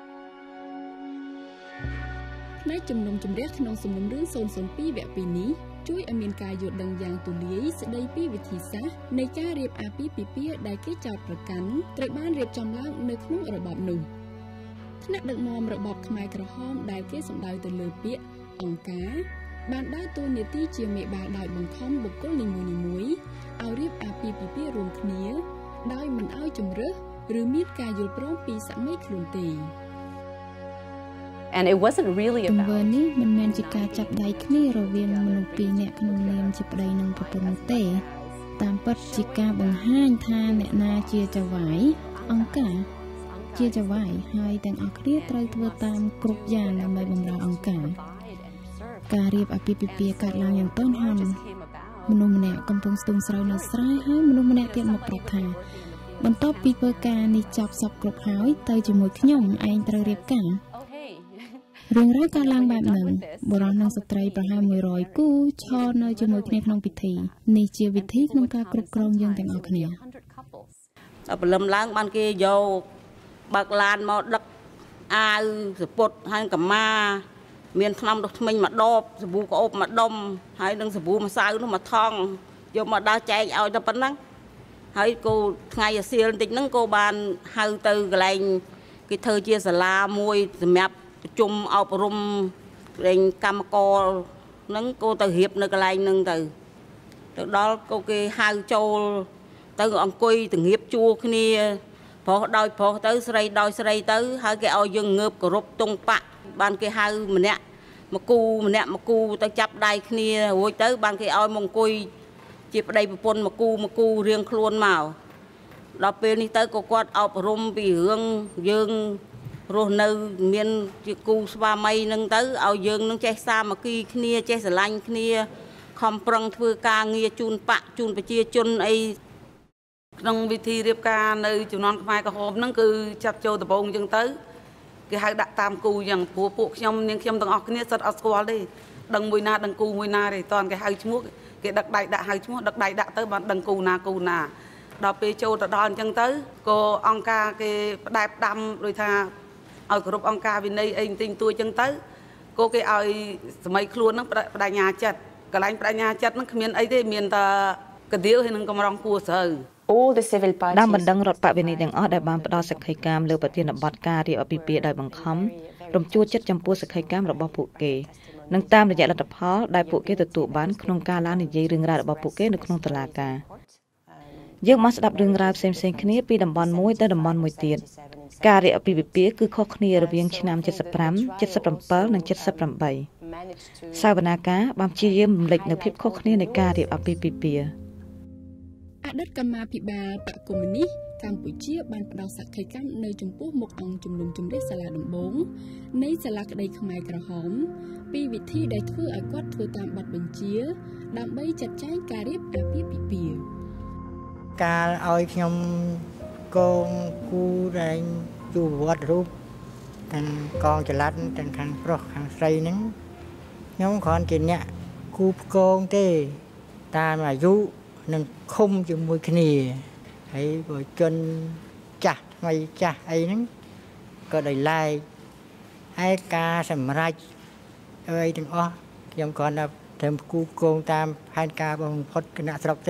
ផ្នែកជំនុំជម្រះក្នុងសំណុំរឿងศูนย์ศูนย์ពីរវគ្គពីរនេះជួយឲ្យមានការយល់ដឹងយ៉ាងទូលាយស្ដីពីវិធីសាស្ត្រនៃការរៀបអាពាហ៍ពិពាហ៍ដែលគេចោទប្រកាន់ត្រូវបានរៀបចំឡើងនៅក្នុងរបបនោះថ្នាក់ដឹកនាំរបបខ្មែរក្រហមដែលគេសម្ដៅទៅលើពាក្យអង្គការបានដើរតួនាទីជាមេបាដោយបង្ខំបុគ្គលនីមួយៗឲ្យរៀបអាពាហ៍ពិពាហ៍រួមគ្នាដោយមិនឲ្យជំរើសឬមានការយល់ព្រមពីសាមីខ្លួនទេ And it wasn't really about ទង្វើនេះមិនមែនជាការចាប់ដៃគ្នារវាងមនុស្សពីរនាក់ក្នុងនាមជាប្តីនិងប្រពន្ធទេតាមពិតជាការបង្ហាញថាអ្នកណាជាចៅហ្វាយអង្គការជាចៅហ្វាយហើយទាំងអស់គ្នាត្រូវធ្វើតាមគ្រប់យ៉ាងដើម្បីបម្រើអង្គការការរៀបអាពាហ៍ពិពាហ៍កើតឡើងយ៉ាងទាន់ហន់មនុស្សម្នាក់កំពុងស្ទូងស្រូវនៅស្រែហើយមនុស្សម្នាក់ទៀតមកប្រាប់ថាបន្ទាប់ពីធ្វើការនេះចប់សពគ្រប់ហើយទៅជាមួយខ្ញុំឯងត្រូវរៀបការរឿងរ៉ាវការឡើងបែបហ្នឹងបុរសនិងស្ត្រីប្រហែលមួយរយគូឈរនៅជាមួយគ្នាក្នុងពិធីនេះជាវិធីក្នុងការគ្រប់គ្រងយើងទាំងអស់គ្នាព្រលឹមឡើងបានគេយកបើកឡានមកដឹកអាវសពុតហើយកម្មាមានថ្នាំដុសធ្មេញមកដបសាប៊ូក្អូបមកដុំហើយនឹងសាប៊ូម្សៅនោះមកថងយកមកដើរចែកឲ្យតែប៉ុណ្ណឹងហើយគោថ្ងៃអាសៀលបន្តិចហ្នឹងគោបានហៅទៅកន្លែងគេធ្វើជាសាលាមួយសម្រាប់ប្រជុំអប់រំលេងកម្មករហ្នឹងគោទៅរៀបនៅកន្លែងហ្នឹងទៅទៅដល់គោគេហៅចូលទៅអង្គុយទៅងៀបជួរគ្នាប្រុសដោយប្រុសទៅស្រីដោយស្រីទៅហើយគេឲ្យយើងងើបគោរពទង់បាក់បានគេហៅម្នាក់មកគូម្នាក់មកគូទៅចាប់ដៃគ្នារួចទៅបានគេឲ្យមកអង្គុយជាប្តីប្រពន្ធមកគូមកគូរៀងខ្លួនមកដល់ពេលនេះទៅក៏គាត់អប់រំពីរឿងយើងរស់នៅមានជាគូស្វាមីនឹងទៅឲ្យយើងនឹងចេះសាមគ្គីគ្នាចេះស្រឡាញ់គ្នាខំប្រឹងធ្វើការងារជូនបាក់ជូនប្រជាជនអីក្នុងវិធីរៀបការនៅជំនាន់ខ្មែរក្រហមហ្នឹងគឺចាប់ចូលដំបូងអញ្ចឹងទៅគេហៅដាក់តាមគូអញ្ចឹងព្រោះពួកខ្ញុំនាងខ្ញុំទាំងអស់គ្នាសិតអត់ស្គាល់ទេដឹងមួយណាដឹងគូមួយណាទេតើគេហៅឈ្មោះគេដឹកដៃដាក់ហៅឈ្មោះដឹកដៃដាក់ទៅបានដឹងគូណាគូណាដល់ពេលចូលទៅដល់អញ្ចឹងទៅក៏អង្គការគេផ្ដែផ្ដាំដូចថាឲ្យគ្រប់អង្គការវិន័យអីបន្តិចតួចអញ្ចឹងទៅក៏គេឲ្យសម័យខ្លួនហ្នឹងបដញ្ញាចិត្តកន្លែងបដញ្ញាចិត្តហ្នឹងគ្មានអីទេមានតែកដៀវហើយនឹងកំរងគួរស្រូវតាមបណ្ដឹងរដ្ឋបវេនីទាំងអស់ដែលបានផ្ដល់សក្ខីកម្មលើប្រធានបទការរៀបអាពាហ៍ពិពាហ៍ដោយបង្ខំរំជួលចិត្តចំពោះសក្ខីកម្មរបស់ពួកគេនិងតាមរយៈលទ្ធផលដែលពួកគេទទួលបានក្នុងការឡើងនិយាយរឿងរ៉ាវរបស់ពួកគេនៅក្នុងតុលាការយើងមកស្ដាប់រឿងរ៉ាវផ្សេងៗគ្នាពីតំបន់មួយទៅតំបន់មួយទៀតការរៀបអាពាហ៍ពិពាហ៍គឺខុសគ្នារវាងឆ្នាំ칠십오, 칠십칠និង칠십팔សាវនាការបានព្យាយាមរំលេចនៅភាពខុសគ្នានៃការរៀបអាពាហ៍ពិពាហ៍អតីតកម្មាភិបាលបកកុម្មុយនីសកម្ពុជាបានផ្ដល់សក្ខីកម្មនៅចំពោះមុខអង្គជំនុំជម្រះសាលាដំបងនៃសាលាក្តីខ្មែរក្រហមពីវិធីដែលធ្វើឲ្យគាត់ធ្វើតាមបទបញ្ជាដើម្បីចាត់ចែងការរៀបអាពាហ៍ពិពាហ៍ការឲ្យខ្ញុំកងគូរែងជួបវត្តរូបទាំងកងចល័តទាំងខាងប្រុសខាងស្រីហ្នឹងខ្ញុំគ្រាន់ជាអ្នកគូផ្គងទេតាមអាយុនឹងឃុំជាមួយគ្នាហើយបើជនចាស់ថ្មីចាស់អីហ្នឹងក៏ដោយឡែកហើយការសម្រេចអីទាំងអស់ខ្ញុំគ្រាន់តែត្រឹមគូផ្គងតាមផែនការរបស់បំផុតគណៈស្រុកទេ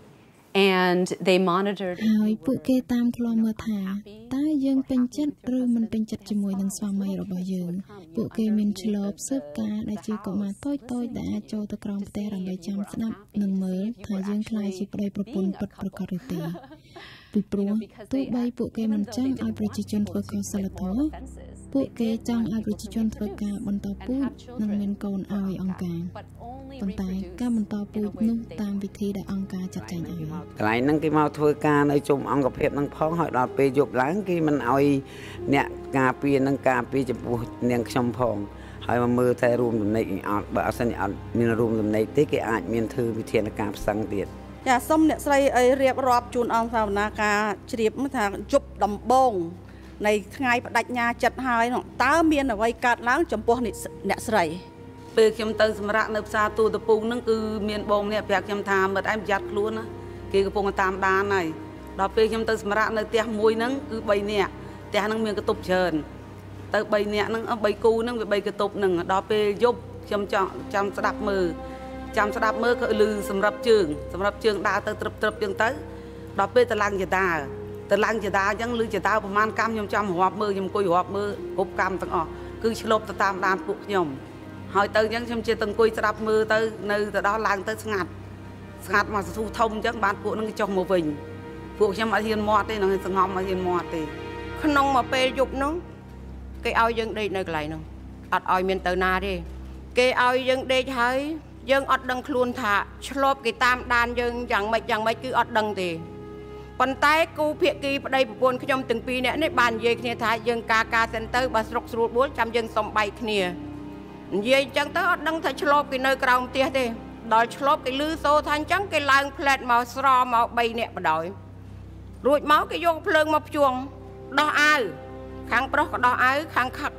and they monitored ហើយពួកគេតាមឃ្លាំមើលថាតើយើងពេញចិត្តឬមិនពេញចិត្តជាមួយនឹងស្វាមីរបស់យើងពួកគេមានឆ្លប់ស៊ើបការដែលជាកុមារតូចតូចដែលអាចចូលទៅក្រោមផ្ទះដើម្បីចាំស្ដាប់និងមើលថាយើងខ្លាចជាប្តីប្រពន្ធពិតប្រាកដឬទេពីព្រោះទោះបីពួកគេមិនចង់ឲ្យប្រជាជនធ្វើកុសលធម៌ពួកគេចង់ឲ្យប្រជាជនធ្វើការបន្តពូជនិងមានកូនឲ្យអង្គការប៉ុន្តែការបន្តពូជនោះតាមវិធីដែលអង្គការចាត់ចែងឲ្យកន្លែងហ្នឹងគេមកធ្វើការនៅជុំអង្គភាពហ្នឹងផងហើយដល់ពេលយប់ឡើងគេមិនឲ្យអ្នកការពារនឹងការពារចំពោះនាងខ្ញុំផងហើយមកមើលតែរួមដំណេកអត់បើអត់សិនអត់មានរួមដំណេកទេគេអាចមានធ្វើវិធានការផ្សឹងទៀតចាសូមអ្នកស្រីអីរៀបរាប់ជូនអង្គសាវនាការជ្រាបថាយប់ដំបងនៃថ្ងៃបដិញ្ញាចិត្តហើយតើមានអ្វីកើតឡើងចំពោះអ្នកស្រីពេលខ្ញុំទៅសម្រាប់នៅផ្សារទូតពូងហ្នឹងគឺមានបងម្នាក់ប្រាប់ខ្ញុំថាមិត្តឯងប្រយ័ត្នខ្លួនណាគេកំពុងតាមដានហើយដល់ពេលខ្ញុំទៅសម្រាប់នៅផ្ទះមួយហ្នឹងគឺបីនាក់ផ្ទះហ្នឹងមានកតុបច្រើនទៅបីនាក់ហ្នឹងបីគូហ្នឹងវាបីកតុបហ្នឹងដល់ពេលយប់ខ្ញុំចង់ចាំស្ដាប់មើលចាំស្ដាប់មើលក៏ឮសម្រាប់ជើងសម្រាប់ជើងដើរទៅត្រឹបត្រឹបចឹងទៅដល់ពេលទៅឡើងជាដើរទៅឡើងជាដើរអញ្ចឹងឮជាដើរប្រហែលកម្មខ្ញុំចាំរាប់មើលខ្ញុំអង្គុយរាប់មើលគ្រប់កម្មទាំងអស់គឺឆ្លប់ទៅតាមដានពួកខ្ញុំហើយទៅអញ្ចឹងខ្ញុំជាទៅអង្គុយស្ដាប់មើលទៅនៅទៅដល់ឡើងទៅស្ងាត់ស្ងាត់មកសធុធំអញ្ចឹងបានពួកនឹងគេចុះមកវិញពួកខ្ញុំអត់ហ៊ានមាត់ទេនឹងសងំអត់ហ៊ានមាត់ទេក្នុងមួយពេលយប់នោះគេឲ្យយើងដេកនៅកន្លែងនោះអត់ឲ្យមានទៅណាទេគេឲ្យយើងដេកហើយយើងអត់ដឹងខ្លួនថាឆ្លប់គេតាមដានយើងយ៉ាងម៉េចយ៉ាងម៉េចគឺអត់ដឹងទេប៉ុន្តែគូភាគីប្តីប្រពន្ធខ្ញុំទាំងពីរនាក់នេះបាននិយាយគ្នាថាយើងការការសិនទៅបើស្រុកស្រួលបួលចាំយើងសុំបែកគ្នានិយាយអញ្ចឹងទៅអត់ដឹងថាឆ្លប់គេនៅក្រោមផ្ទះទេដល់ឆ្លប់គេលឺសូរថាអញ្ចឹងគេឡើងផ្លែតមកស្រមកបីនាក់បដ ாய் រួចមកគេយកភ្លើងមកភ្ជួងដោះអាវខាងប្រុសក៏ដោះអាវខាង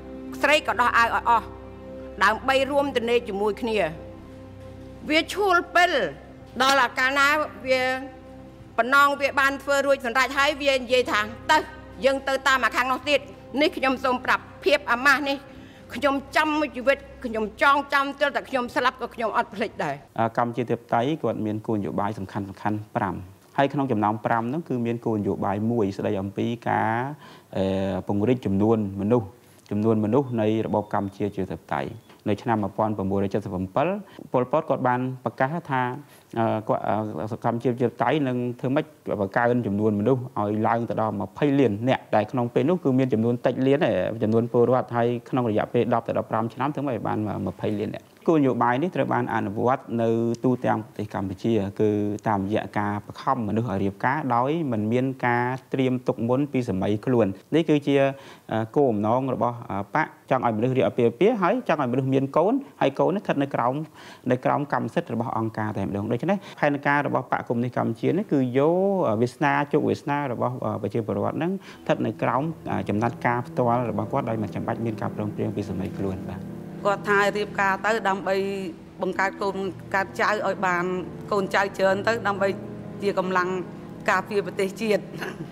ស្រីក៏ដោះអាវឲ្យអស់ដើម្បីរួមទនេជាមួយគ្នាវាឈួលពេលដល់អាកាលណាវាបំណងវាបានធ្វើរួចសម្រាប់ហើយវានិយាយថាទៅយើងទៅតាមអាខាងនោះទៀតនេះខ្ញុំសូមប្រាប់ភាពអាម៉ាស់នេះខ្ញុំចាំជីវិតខ្ញុំចងចាំទើបតែខ្ញុំស្លាប់ក៏ខ្ញុំអត់ភ្លេចដែរកម្ពុជាធិបតេយ្យគាត់មានគោលនយោបាយសំខាន់សំខាន់fiveហើយក្នុងចំណោមfiveហ្នឹងគឺមានគោលនយោបាយមួយស្ដីអំពីការពង្រីកចំនួនមនុស្សចំនួនមនុស្សនៃរបបកម្ពុជាជាធិបតេយ្យនៅឆ្នាំnineteen seventy-sevenប៉ុលពតគាត់បានប្រកាសថាគាត់សកម្មភាពជាតៃនឹងធ្វើម៉េចបង្កើនចំនួនមនុស្សឲ្យឡើងទៅដល់twentyលានអ្នកតែក្នុងពេលនោះគឺមានចំនួនតិចលានចំនួនពលរដ្ឋហើយក្នុងរយៈពេលtenទៅfifteenឆ្នាំធ្វើម៉េចបានtwentyលានអ្នកគោលនយោបាយនេះត្រូវបានអនុវត្តនៅទូទាំងប្រទេសកម្ពុជាគឺតាមរយៈការបង្ខំមនុស្សឲ្យរៀបការដោយមិនមានការត្រៀមទុកមុនពីសម័យខ្លួននេះគឺជាគោលបំណងរបស់បកចង់ឲ្យមនុស្សរៀបអាពាហ៍ពិពាហ៍ហើយចង់ឲ្យមនុស្សមានកូនហើយកូននេះស្ថិតនៅក្រោមនៅក្រោមកម្មសិទ្ធិរបស់អង្គការតែម្ដងដូច្នេះផែនការរបស់បកកុម្មុយនីសកម្ពុជានេះគឺយកវាសនាជោគវាសនារបស់ប្រជាពលរដ្ឋហ្នឹងស្ថិតនៅក្រោមចំណាត់ការផ្ទាល់របស់គាត់ដោយមិនចាំបាច់មានការព្រមព្រៀងពីសម័យខ្លួនបាទគាត់ថារៀបការទៅដើម្បីបង្កើតកូនកើតចៅឲ្យបានកូនចៅច្រើនទៅដើម្បីជាកម្លាំងការពារប្រទេសជាតិ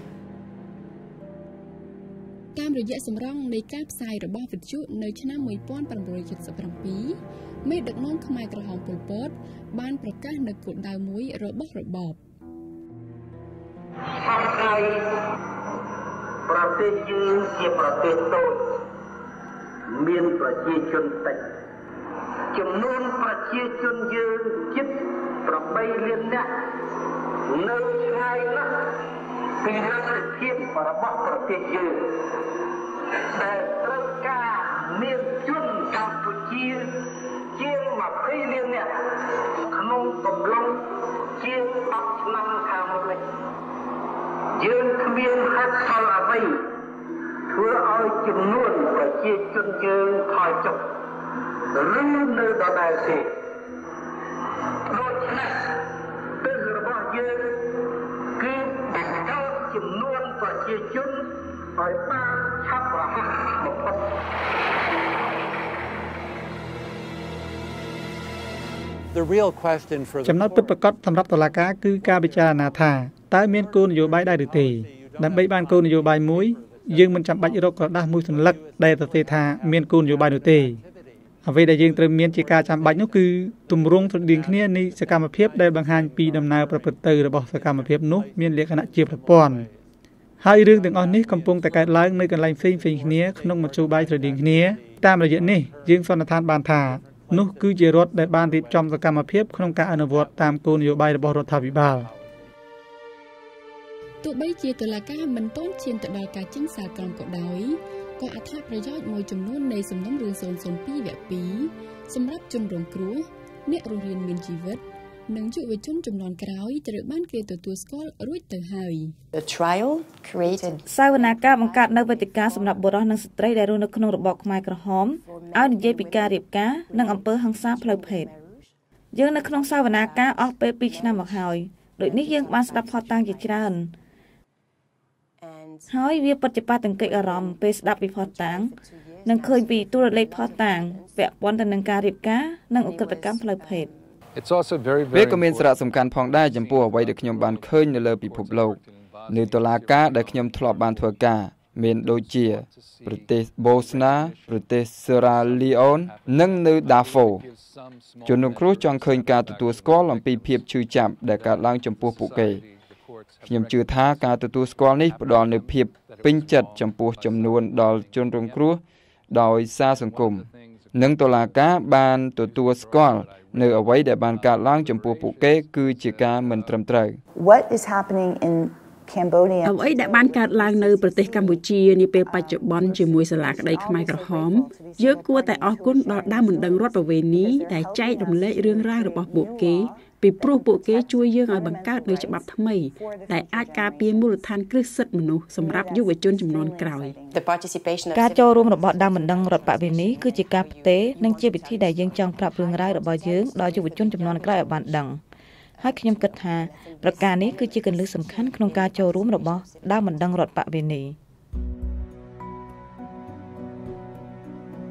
តាមរយៈសម្រងនៃការផ្សាយរបស់វិទ្យុនៅឆ្នាំnineteen seventy-sevenមេដឹកនាំខ្មែរក្រហមប៉ុលពតបានប្រកាសនៅគោលដៅមួយរបស់របបហើយប្រទេសយើងជាប្រទេសតូចមានប្រជាជនតិចចំនួនប្រជាជនយើងជិតeightលាននាក់នៅឆ្ងាយណាស់ពីរដ្ឋភាពរបស់ប្រទេសយើងដែលត្រូវការមានជនកម្ពុជាជាងtwentyលាននាក់ក្នុងកំឡុងជាងtenឆ្នាំខាងមុខនេះយើងគ្មានហេតុផលអ្វីធ្វើឲ្យចំនួនប្រជាជនយើងថយចុះឬនៅដដែលទេដូច្នេះទិសរបស់យើងគឺបង្កើនចំនួនប្រជាជនឲ្យបានឆាប់រហ័សបំផុតចំណុចពិតប្រាកដសម្រាប់តុលាការគឺការពិចារណាថាតើមានគោលនយោបាយដែរឬទេដើម្បីបានគោលនយោបាយមួយយើងមិនចាំបាច់រកក្រដាស់មួយសន្លឹកដែលសរសេរថាមានគោលនយោបាយនោះទេអ្វីដែលយើងត្រូវមានជាការចាំបាច់នោះគឺទម្រង់ស្រដៀងគ្នានៃសកម្មភាពដែលបង្ហាញពីដំណើរប្រព្រឹត្តទៅរបស់សកម្មភាពនោះមានលក្ខណៈជាប្រព័ន្ធហើយរឿងទាំងអស់នេះកំពុងតែកើតឡើងនៅកន្លែងផ្សេងៗគ្នាក្នុងមធ្យោបាយស្រដៀងគ្នាតាមរយៈនេះយើងសន្និដ្ឋានបានថានោះគឺជារដ្ឋដែលបានរៀបចំសកម្មភាពក្នុងការអនុវត្តតាមគោលនយោបាយរបស់រដ្ឋាភិបាលទោះបីជាតុលាការមិនទាន់ឈានទៅដល់ការចេញសារក្រមក៏ដោយក៏អត្ថប្រយោជន៍មួយចំនួននៃសំណុំរឿងzone zone twoវគ្គtwoសម្រាប់ជនរងគ្រោះអ្នករស់រានមានជីវិតនិងយុវជនចំនួនក្រោយត្រូវបានគេទទួលស្គាល់រួចទៅហើយ The trial created សវនាការបង្កើតនៅវេទិកាសម្រាប់បុរសនិងស្ត្រីដែលរស់នៅក្នុងរបបខ្មែរក្រហមឲ្យនិយាយពីការរៀបការនិងអំពើហិង្សាផ្លូវភេទយើងនៅក្នុងសវនាការអស់ពេលtwoឆ្នាំមកហើយដូចនេះយើងបានស្ដាប់ផតតាំងជាច្រើនហើយវាពិតជាប៉ះទង្គិចអារម្មណ៍ពេលស្ដាប់ពីផតតាំងនិងឃើញពីទូរលេខផតតាំងពាក់ព័ន្ធទៅនឹងការរៀបការនិងឧក្រិដ្ឋកម្មផ្លូវភេទវាក៏មានសារៈសំខាន់ផងដែរចំពោះអ្វីដែលខ្ញុំបានឃើញនៅលើពិភពលោកនៅតុលាការដែលខ្ញុំធ្លាប់បានធ្វើការមានដូចជាប្រទេសបូស្នាប្រទេសសេរ៉ាលីអូននិងនៅដាហ្វូជនរងគ្រោះចង់ឃើញការទទួលស្គាល់អំពីភាពឈឺចាប់ដែលកើតឡើងចំពោះពួកគេខ្ញុំជឿថាការទទួលស្គាល់នេះផ្ដល់នូវភាពពេញចិត្តចំពោះចំនួនដល់ជនរងគ្រោះដោយសារសង្គមនិងតុលាការបានទទួលស្គាល់នៅអ្វីដែលបានកើតឡើងចំពោះពួកគេគឺជាការមិនត្រឹមត្រូវ What is happening in Cambodia អ្វីដែលបានកើតឡើងនៅប្រទេសកម្ពុជានាពេលបច្ចុប្បន្នជាមួយសាលាក្តីខ្មែរក្រហមយើងគួរតែអរគុណដល់ដើមបណ្ដឹងរដ្ឋប្រវេណីដែលចែករំលែករឿងរ៉ាវរបស់ពួកគេពីព្រោះពួកគេជួយយើងឲ្យបង្កើតនូវច្បាប់ថ្មីដែលអាចការពារមូលដ្ឋានគ្រឹះសិទ្ធិមនុស្សសម្រាប់យុវជនជំនាន់ក្រោយការចូលរួមរបស់ដើមបណ្ដឹងរដ្ឋបវេណីគឺជាការផ្ទេរនិងជាវិធីដែលយើងចង់ប្រាប់រឿងរ៉ាវរបស់យើងដល់យុវជនជំនាន់ក្រោយឲ្យបានដឹងហើយខ្ញុំគិតថាប្រការនេះគឺជាគន្លឹះសំខាន់ក្នុងការចូលរួមរបស់ដើមបណ្ដឹងរដ្ឋបវេណី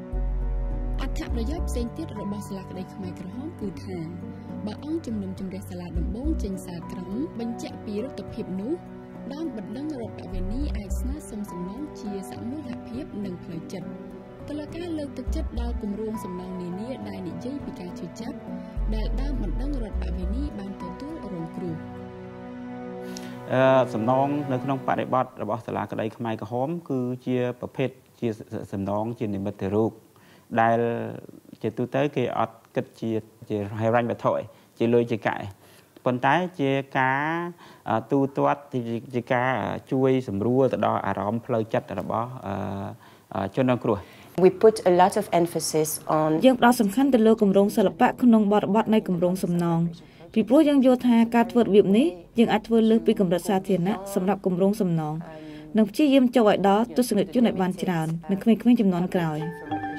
ត្ថប្រយោជន៍ផ្សេងទៀតរបស់សាលាក្តីខ្មែរក្រហមគឺថាបើអង្គជំនុំជម្រះសាលាដំបងចេញសារក្រមបញ្ជាក់ពីរដ្ឋភាពនោះដើមបណ្ដឹងរដ្ឋបវេនីអាចស្នើសុំសំណងជាសមូលភាពនិងផ្លូវចិត្តតុលាការលើកទឹកចិត្តដល់គម្រោងសំណងនានាដែលនិយាយពីការជឿចាប់ដែលដើមបណ្ដឹងរដ្ឋបវេនីបានទទួលរងគ្រោះអឺសំណងនៅក្នុងបរិបទរបស់សាលាក្តីខ្មែរក្រហមគឺជាប្រភេទជាសំណងជានិមិត្តរូបដែលជាទូទៅគេអត់គិតជាជាហិរញ្ញវត្ថុជាលុយជាកាក់ប៉ុន្តែជាការទូទាត់ជាការជួយសម្រួលទៅដល់អារម្មណ៍ផ្លូវចិត្តរបស់ជនរងគ្រោះ We put a lot of emphasis on យើងផ្ដោតសំខាន់ទៅលើគម្រោងសិល្បៈក្នុងបរិបទនៃគម្រោងសំណងពីព្រោះយើងយល់ថាការធ្វើរបៀបនេះយើងអាចធ្វើលើសពីកម្រិតសាធារណៈសម្រាប់គម្រោងសំណងនិងព្យាយាមចូលឲ្យដល់ទស្សនិកជនឲ្យបានច្រើននិងក្មេងៗជំនាន់ក្រោយ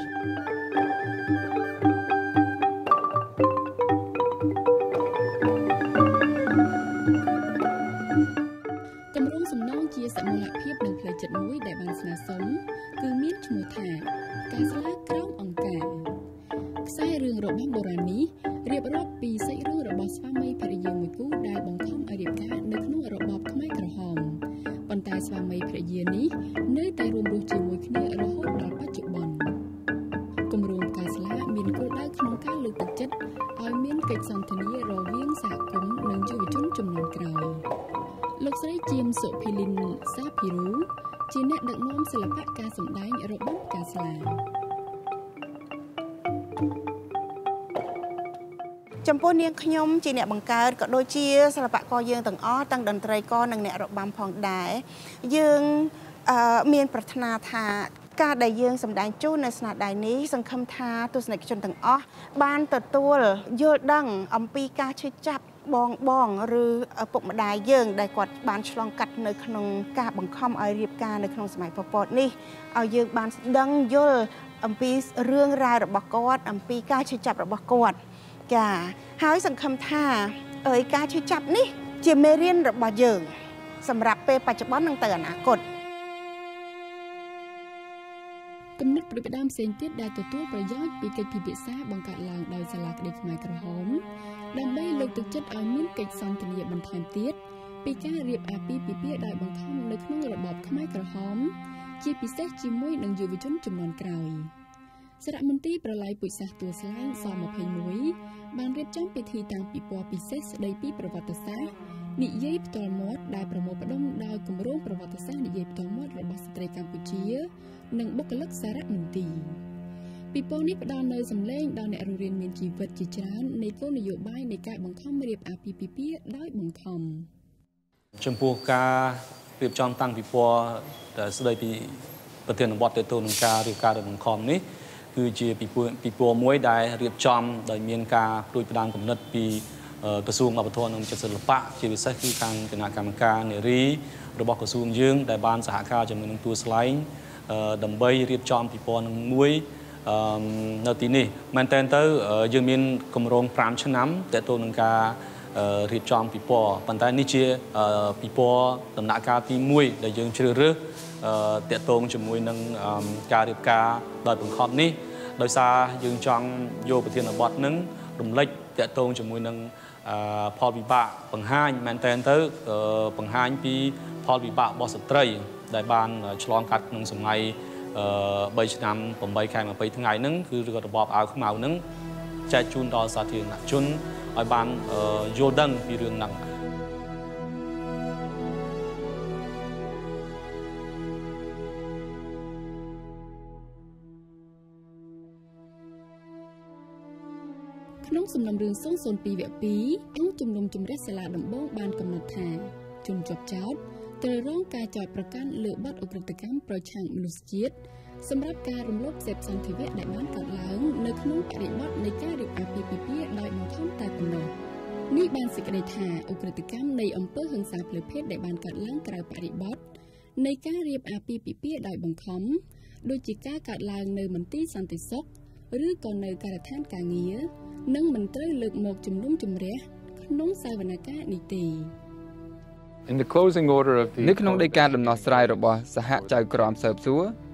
គម្រោងសំណងជាសមូលភាពនិងផ្លូវចិត្តមួយដែលបានស្នើសុំគឺមានឈ្មោះថាការស្លាក្រោមអង្គការខ្សែរឿងរបាំបុរាណនេះរៀបរាប់ពីសាច់រឿងរបស់ស្វាមីភរិយាមួយគូដែលបង្ខំឲ្យរៀបការនៅក្នុងរបបខ្មែរក្រហមប៉ុន្តែស្វាមីភរិយានេះនៅតែរួមរស់ជាមួយគ្នារហូតដល់បច្ចុប្បន្នគម្រោងការស្លាមានគោលដៅក្នុងការលើកទឹកចិត្តឲ្យមានកិច្ចសន្ទនារវាងសហគមន៍និងយុវជនជំនាន់ក្រោយលោកស្រីជាមសុភីលីនសាភីរូជាអ្នកដឹកនាំសិល្បៈការសម្ដែងរបស់ការស្លាចំពោះនាងខ្ញុំជាអ្នកបង្កើតក៏ដូចជាសិល្បករយើងទាំងអស់ទាំងតន្ត្រីករនិងអ្នករបាំផងដែរយើងមានប្រាថ្នាថាការដែលយើងសម្ដែងជូននៅស្នាដៃនេះសង្ឃឹមថាទស្សនិកជនទាំងអស់បានទទួលយល់ដឹងអំពីការឈឺចាប់បងបងឬឪពុកម្ដាយយើងដែលគាត់បានឆ្លងកាត់នៅក្នុងការបង្ខំឲ្យរៀបការនៅក្នុងសម័យប៉ុលពតនេះឲ្យយើងបានដឹងយល់អំពីរឿងរ៉ាវរបស់គាត់អំពីការឈឺចាប់របស់គាត់ចាហើយសង្ឃឹមថាអើយការឈឺចាប់នេះជាមេរៀនរបស់យើងសម្រាប់ពេលបច្ចុប្បន្ននិងទៅអនាគតគំនិតប្រផ្ដាំផ្សេងទៀតដែលទទួលប្រយោជន៍ពីកិច្ចពិភាក្សាបង្កើតឡើងដោយសាលាក្តីខ្មែរក្រហមដើម្បីលើកទឹកចិត្តឲ្យមានកិច្ចសន្ទនាបន្ថែមទៀតពីការរៀបអាពាហ៍ពិពាហ៍ដោយបង្ខំនៅក្នុងរបបខ្មែរក្រហមជាពិសេសជាមួយនឹងយុវជនជំនាន់ក្រោយសារមន្ទីរប្រឡាយពូជសាសន៍ទួលស្លែងស ยี่สิบเอ็ด បានរៀបចំពិធីតាំងពិព័រណ៍ពិសេសស្ដីពីប្រវត្តិសាស្ត្រនិយាយផ្ទាល់មាត់ដែលប្រមូលផ្ដុំដោយគម្រោងប្រវត្តិសាស្ត្រនិយាយផ្ទាល់មាត់របស់ស្ត្រីកម្ពុជានិងបុគ្គលិកសារមន្ទីរពិព័រណ៍នេះផ្ដល់នូវសម្លេងដល់អ្នករស់រានមានជីវិតជាច្រើននៃគោលនយោបាយនៃការបង្ខំរៀបអាពាហ៍ពិពាហ៍ដោយបង្ខំចំពោះការរៀបចំតាំងពិព័រណ៍ដែលស្ដីពីប្រធានបទទៅទៅនឹងការរៀបការដោយបង្ខំនេះគឺជាពិព័រណ៍ពិព័រណ៍មួយដែលរៀបចំដោយមានការព្រួយផ្ដាំគំនិតពីក្រសួងវប្បធម៌និងសិល្បៈជាពិសេសគឺការគណៈកម្មការនារីរបស់ក្រសួងយើងដែលបានសហការជាមួយនឹងទួលស្លែងដើម្បីរៀបចំពិព័រណ៍នឹងមួយនៅទីនេះមែនតើទៅយើងមានគម្រោងប្រាំឆ្នាំតទៅនឹងការរៀបចំពិព័រណ៍ប៉ុន្តែនេះជាពិព័រណ៍ដំណាក់កាលទីមួយដែលយើងជ្រើសរើសតទៅជាមួយនឹងការរៀបការដោយបង្ខំនេះដោយសារយើងចង់យកប្រធានបទនឹងរំលេចតទៅជាមួយនឹងផលវិបាកបង្ហាញមែនតើទៅបង្ហាញពីផលវិបាករបស់ស្ត្រីដែលបានឆ្លងកាត់ក្នុងសម័យបីឆ្នាំeightខែtwentyថ្ងៃហ្នឹងគឺរបបអាវខ្មៅហ្នឹងចែកជូនដល់សាធារណជនឲ្យបានយល់ដឹងពីរឿងហ្នឹងក្នុងសំណុំរឿងศูนย์ ศูนย์ two វគ្គ two អង្គជំនុំជម្រះសាលាដំបងបានកំណត់ថាជនជាប់ចោទត្រូវរងការចោទប្រកាន់លើបទឧក្រិដ្ឋកម្មប្រឆាំងមនុស្សជាតិសម្រាប់ការរំលោភសេពសន្តិវៈដែលបានកើតឡើងនៅក្នុងបរិបទនៃការរៀបអាពាហ៍ពិពាហ៍ដោយបង្ខំតែប៉ុណ្ណោះនេះបានសេចក្តីថាឧក្រិដ្ឋកម្មនៃអំពើហិង្សាផ្លូវភេទដែលបានកើតឡើងក្រៅបរិបទនៃការរៀបអាពាហ៍ពិពាហ៍ដោយបង្ខំដូចជាការកើតឡើងនៅមន្ទីរសន្តិសុខឬក៏នៅការដ្ឋានការងារនឹងមិនត្រូវលើកមកជំនុំជម្រះក្នុងសវនកម្មនេះទេនៅក្នុងដីកាដំណោះស្រាយរបស់សហចៅក្រមស៊ើបសួរ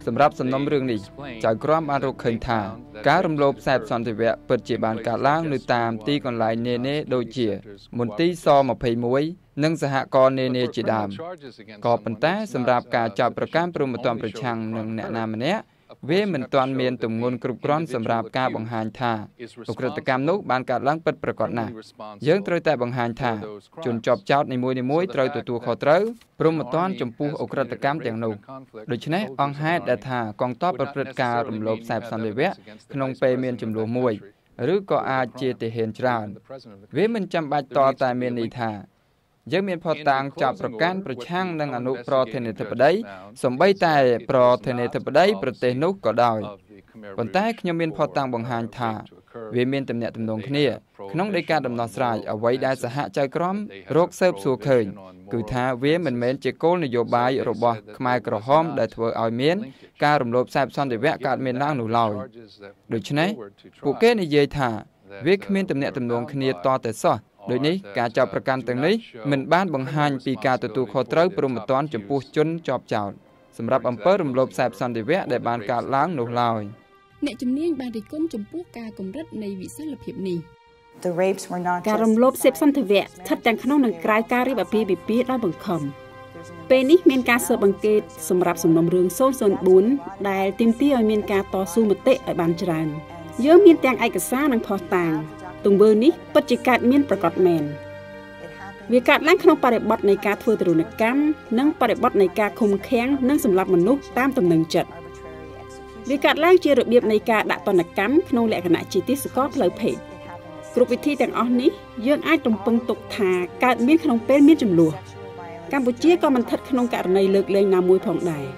សម្រាប់សំណុំរឿងនេះចៅក្រមបានរកឃើញថាការរំលោភខ្សែសន្តិវៈពិតជាបានកើតឡើងនៅតាមទីកន្លែងនានាដូចជាមន្ទីរស-ยี่สิบเอ็ดនិងសហករណ៍នានាជាដើមក៏ប៉ុន្តែសម្រាប់ការចាប់ប្រកាន់ព្រហ្មទណ្ឌប្រឆាំងនឹងអ្នកណាម្នាក់វាមិនទាន់មានទម្ងន់គ្រប់គ្រាន់សម្រាប់ការបង្ហាញថាឧក្រិដ្ឋកម្មនោះបានកើតឡើងពិតប្រាកដណាស់យើងត្រូវតែបង្ហាញថាជនជាប់ចោទនីមួយៗត្រូវទទួលខុសត្រូវព្រហ្មទណ្ឌចំពោះឧក្រិដ្ឋកម្មទាំងនោះដូច្នេះអង្គហេតុដែលថាកងទ័ពប្រព្រឹត្តការរំលោភខ្សែសន្តិវៈក្នុងពេលមានចំនួនមួយឬក៏អាចជាទាហានច្រើនវាមិនចាំបាច់តតែមានន័យថាយើងមានផុតតាំងចាប់ប្រកាន់ប្រឆាំងនឹងអនុប្រធានាធិបតីសម្បីតែប្រធានាធិបតីប្រទេសនោះក៏ដោយប៉ុន្តែខ្ញុំមានផុតតាំងបង្ហាញថាវាមានទំនាក់ទំនងគ្នាក្នុងដីកាដំណោះស្រាយអ្វីដែលសហចៅក្រមរកស៊ើបសួរឃើញគឺថាវាមិនមែនជាគោលនយោបាយរបស់ខ្មែរក្រហមដែលធ្វើឲ្យមានការរំលោភខ្សែសន្តិវៈកើតមានឡើងនោះឡើយដូច្នេះពួកគេនិយាយថាវាគ្មានទំនាក់ទំនងគ្នាតតែសោះដូចនេះការចាប់ប្រកាន់ទាំងនេះមិនបានបង្ហាញពីការទទួលខុសត្រូវព្រហ្មទណ្ឌចំពោះជនជាប់ចោទសម្រាប់អំពើរំលោភខ្សែសន្តិវៈដែលបានកើតឡើងនោះឡើយអ្នកជំនាញបានរិះគន់ចំពោះការកម្រិតនៃវិសាលភាពនេះ The rapes were not ការរំលោភសេពសន្តិវៈស្ថិតទាំងក្នុងនិងក្រៅការរៀបអាពាហ៍ពិពាហ៍ដោយបង្ខំពេលនេះមានការស៊ើបអង្កេតសម្រាប់សំណុំរឿងศูนย์ศูนย์สี่ដែលទាមទារឲ្យមានការតស៊ូមតិឲ្យបានច្រើនយើងមានទាំងឯកសារនិងភស្តុតាងទង្វើនេះពិតជាកើតមានប្រកបមែនវាកើតឡើងក្នុងបរិបទនៃការធ្វើទរណកម្មនិងបរិបទនៃការឃុំឃាំងនិងសម្លាប់មនុស្សតាមទំនឹងចិត្តវាកើតឡើងជារបៀបនៃការដាក់ទណ្ឌកម្មក្នុងលក្ខណៈជាទាសករផ្លូវភេទគ្រប់វិធីទាំងអស់នេះយើងអាចរំពឹងទុកថាកើតមានក្នុងពេលមានចំនួនកម្ពុជាក៏មិនស្ថិតក្នុងករណីលើកលែងណាមួយផងដែរ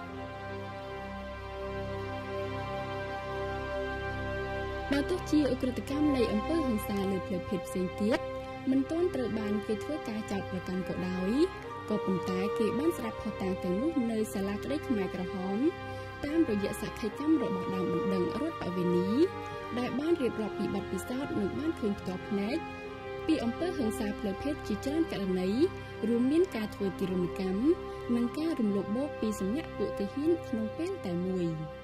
បើទោះជាឧក្រិដ្ឋកម្មនៃអំពើហិង្សាលើផ្លូវភេទផ្សេងទៀតមិនទាន់ត្រូវបានគេធ្វើការចោទប្រកាន់ក៏ដោយក៏ប៉ុន្តែគេបានស្ដាប់ភស្តុតាងទាំងនោះនៅសាលាក្តីខ្មែរក្រហមតាមរយៈសក្ខីកម្មរបស់ដើមបណ្ដឹងរដ្ឋបវេនីដែលបានរៀបរាប់ពីបទពិសោធន៍និងបានឃើញផ្ទាល់ភ្នែកពីអំពើហិង្សាផ្លូវភេទជាច្រើនករណីរួមមានការធ្វើទារុណកម្មនិងការរំលោភបោកពីសំណាក់ពួកទាហានក្នុងពេលតែមួយ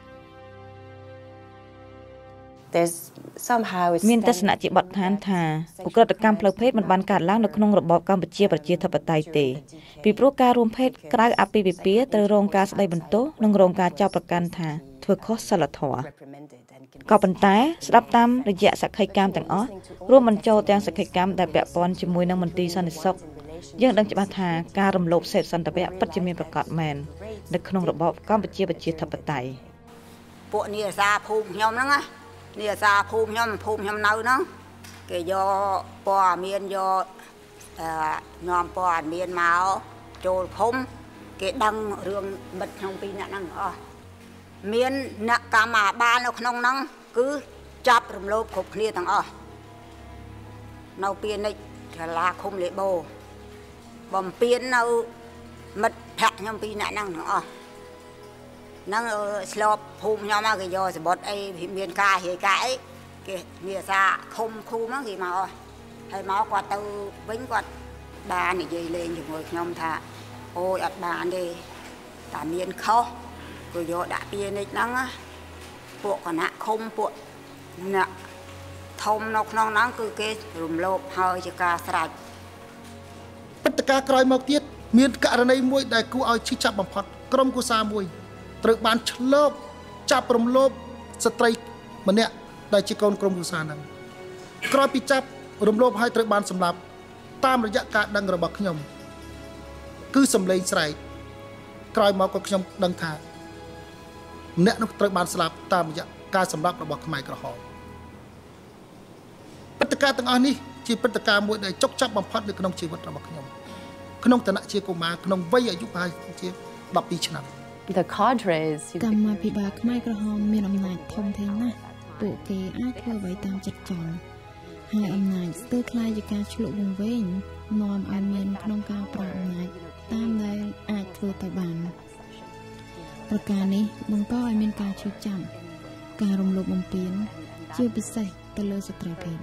មានទស្សនៈជាបទដ្ឋានថាឧក្រិដ្ឋកម្មផ្លូវភេទមិនបានកើតឡើងនៅក្នុងរបបកម្ពុជាប្រជាធិបតេយ្យទេពីព្រោះការរួមភេទក្រៅអាពាហ៍ពិពាហ៍ត្រូវរងការស្ដីបន្ទោសនិងរងការចោទប្រកាន់ថាធ្វើខុសសិលធម៌ក៏ប៉ុន្តែស្ដាប់តាមរយៈសក្ខីកម្មទាំងអស់រួមបញ្ចូលទាំងសក្ខីកម្មដែលពាក់ព័ន្ធជាមួយនឹងមន្ទីរសន្តិសុខយើងដឹងច្បាស់ថាការរំលោភសេពសន្តិវៈពិតជាមានប្រកបមែននៅក្នុងរបបកម្ពុជាប្រជាធិបតេយ្យពួកនេះអាសាភូមិខ្ញុំហ្នឹងណានេះអាសាភូមិខ្ញុំភូមិខ្ញុំនៅហ្នឹងគេយកព័ត៌មានយកអឺនាំព័ត៌មានមកចូលភូមិគេដឹងរឿងមិត្តក្នុងពីរនាក់ហ្នឹងអស់មានអ្នកកម្មអាបាលនៅក្នុងហ្នឹងគឺចាប់រំលោភគ្រប់គ្នាទាំងអស់នៅពីនេះសាលាឃុំលេបូបំពេញនៅមិត្តភក្តិខ្ញុំពីរនាក់ហ្នឹងទាំងអស់ហ្នឹងស្លប់ភូមិខ្ញុំគេយកសបុតអីមានការហេការអីគេមានអាសាឃុំឃូហ្នឹងគេមកហើយមកគាត់ទៅវិញគាត់បាននិយាយលេងជាមួយខ្ញុំថាអូយអត់បានទេតែមានខុសគឺយកដាក់ពីនេះហ្នឹងពួកគណៈឃុំពួកអ្នកធំនៅក្នុងហ្នឹងគឺគេរំលោភហើយជាការស្រេចព្រឹត្តិការណ៍ក្រោយមកទៀតមានករណីមួយដែលគួរឲ្យឈឺចាប់បំផុតក្រុមគូសាមួយត្រូវបានឆ្លប់ចាប់រំលោភស្ត្រីម្នាក់ដែលជាកូនក្រុមគូសាហ្នឹងក្រោយពីចាប់រំលោភហើយត្រូវបានសម្លាប់តាមរយៈការដឹងរបស់ខ្ញុំគឺសម្លេងស្រែកក្រោយមកក៏ខ្ញុំដឹងថាម្នាក់នោះត្រូវបានស្លាប់តាមរយៈការសម្លាប់របស់ខ្មែរក្រហមព្រឹត្តិការណ៍ទាំងអស់នេះជាព្រឹត្តិការណ៍មួយដែលចុកចាប់បំផុតនៅក្នុងជីវិតរបស់ខ្ញុំក្នុងឋានៈជាកុមារក្នុងវ័យអាយុប្រហែលជាដប់ពីរឆ្នាំ The cadres កម្មាភិបាលខ្មែរក្រហមមានអំណាចធំធេងណាស់ពួកគេអាចធ្វើអ្វីតាមចិត្តចង់ហើយអំណាចស្ទើរคล้ายជាការឆ្លុះវង្វេងនាំឲ្យមានក្នុងការប្រើអំណាចតាមដែលអាចធ្វើទៅបានប្រការនេះបង្កឲ្យមានការឈឺចាប់ការរំលោភបំពានជាពិសេសទៅលើស្ត្រីភេទ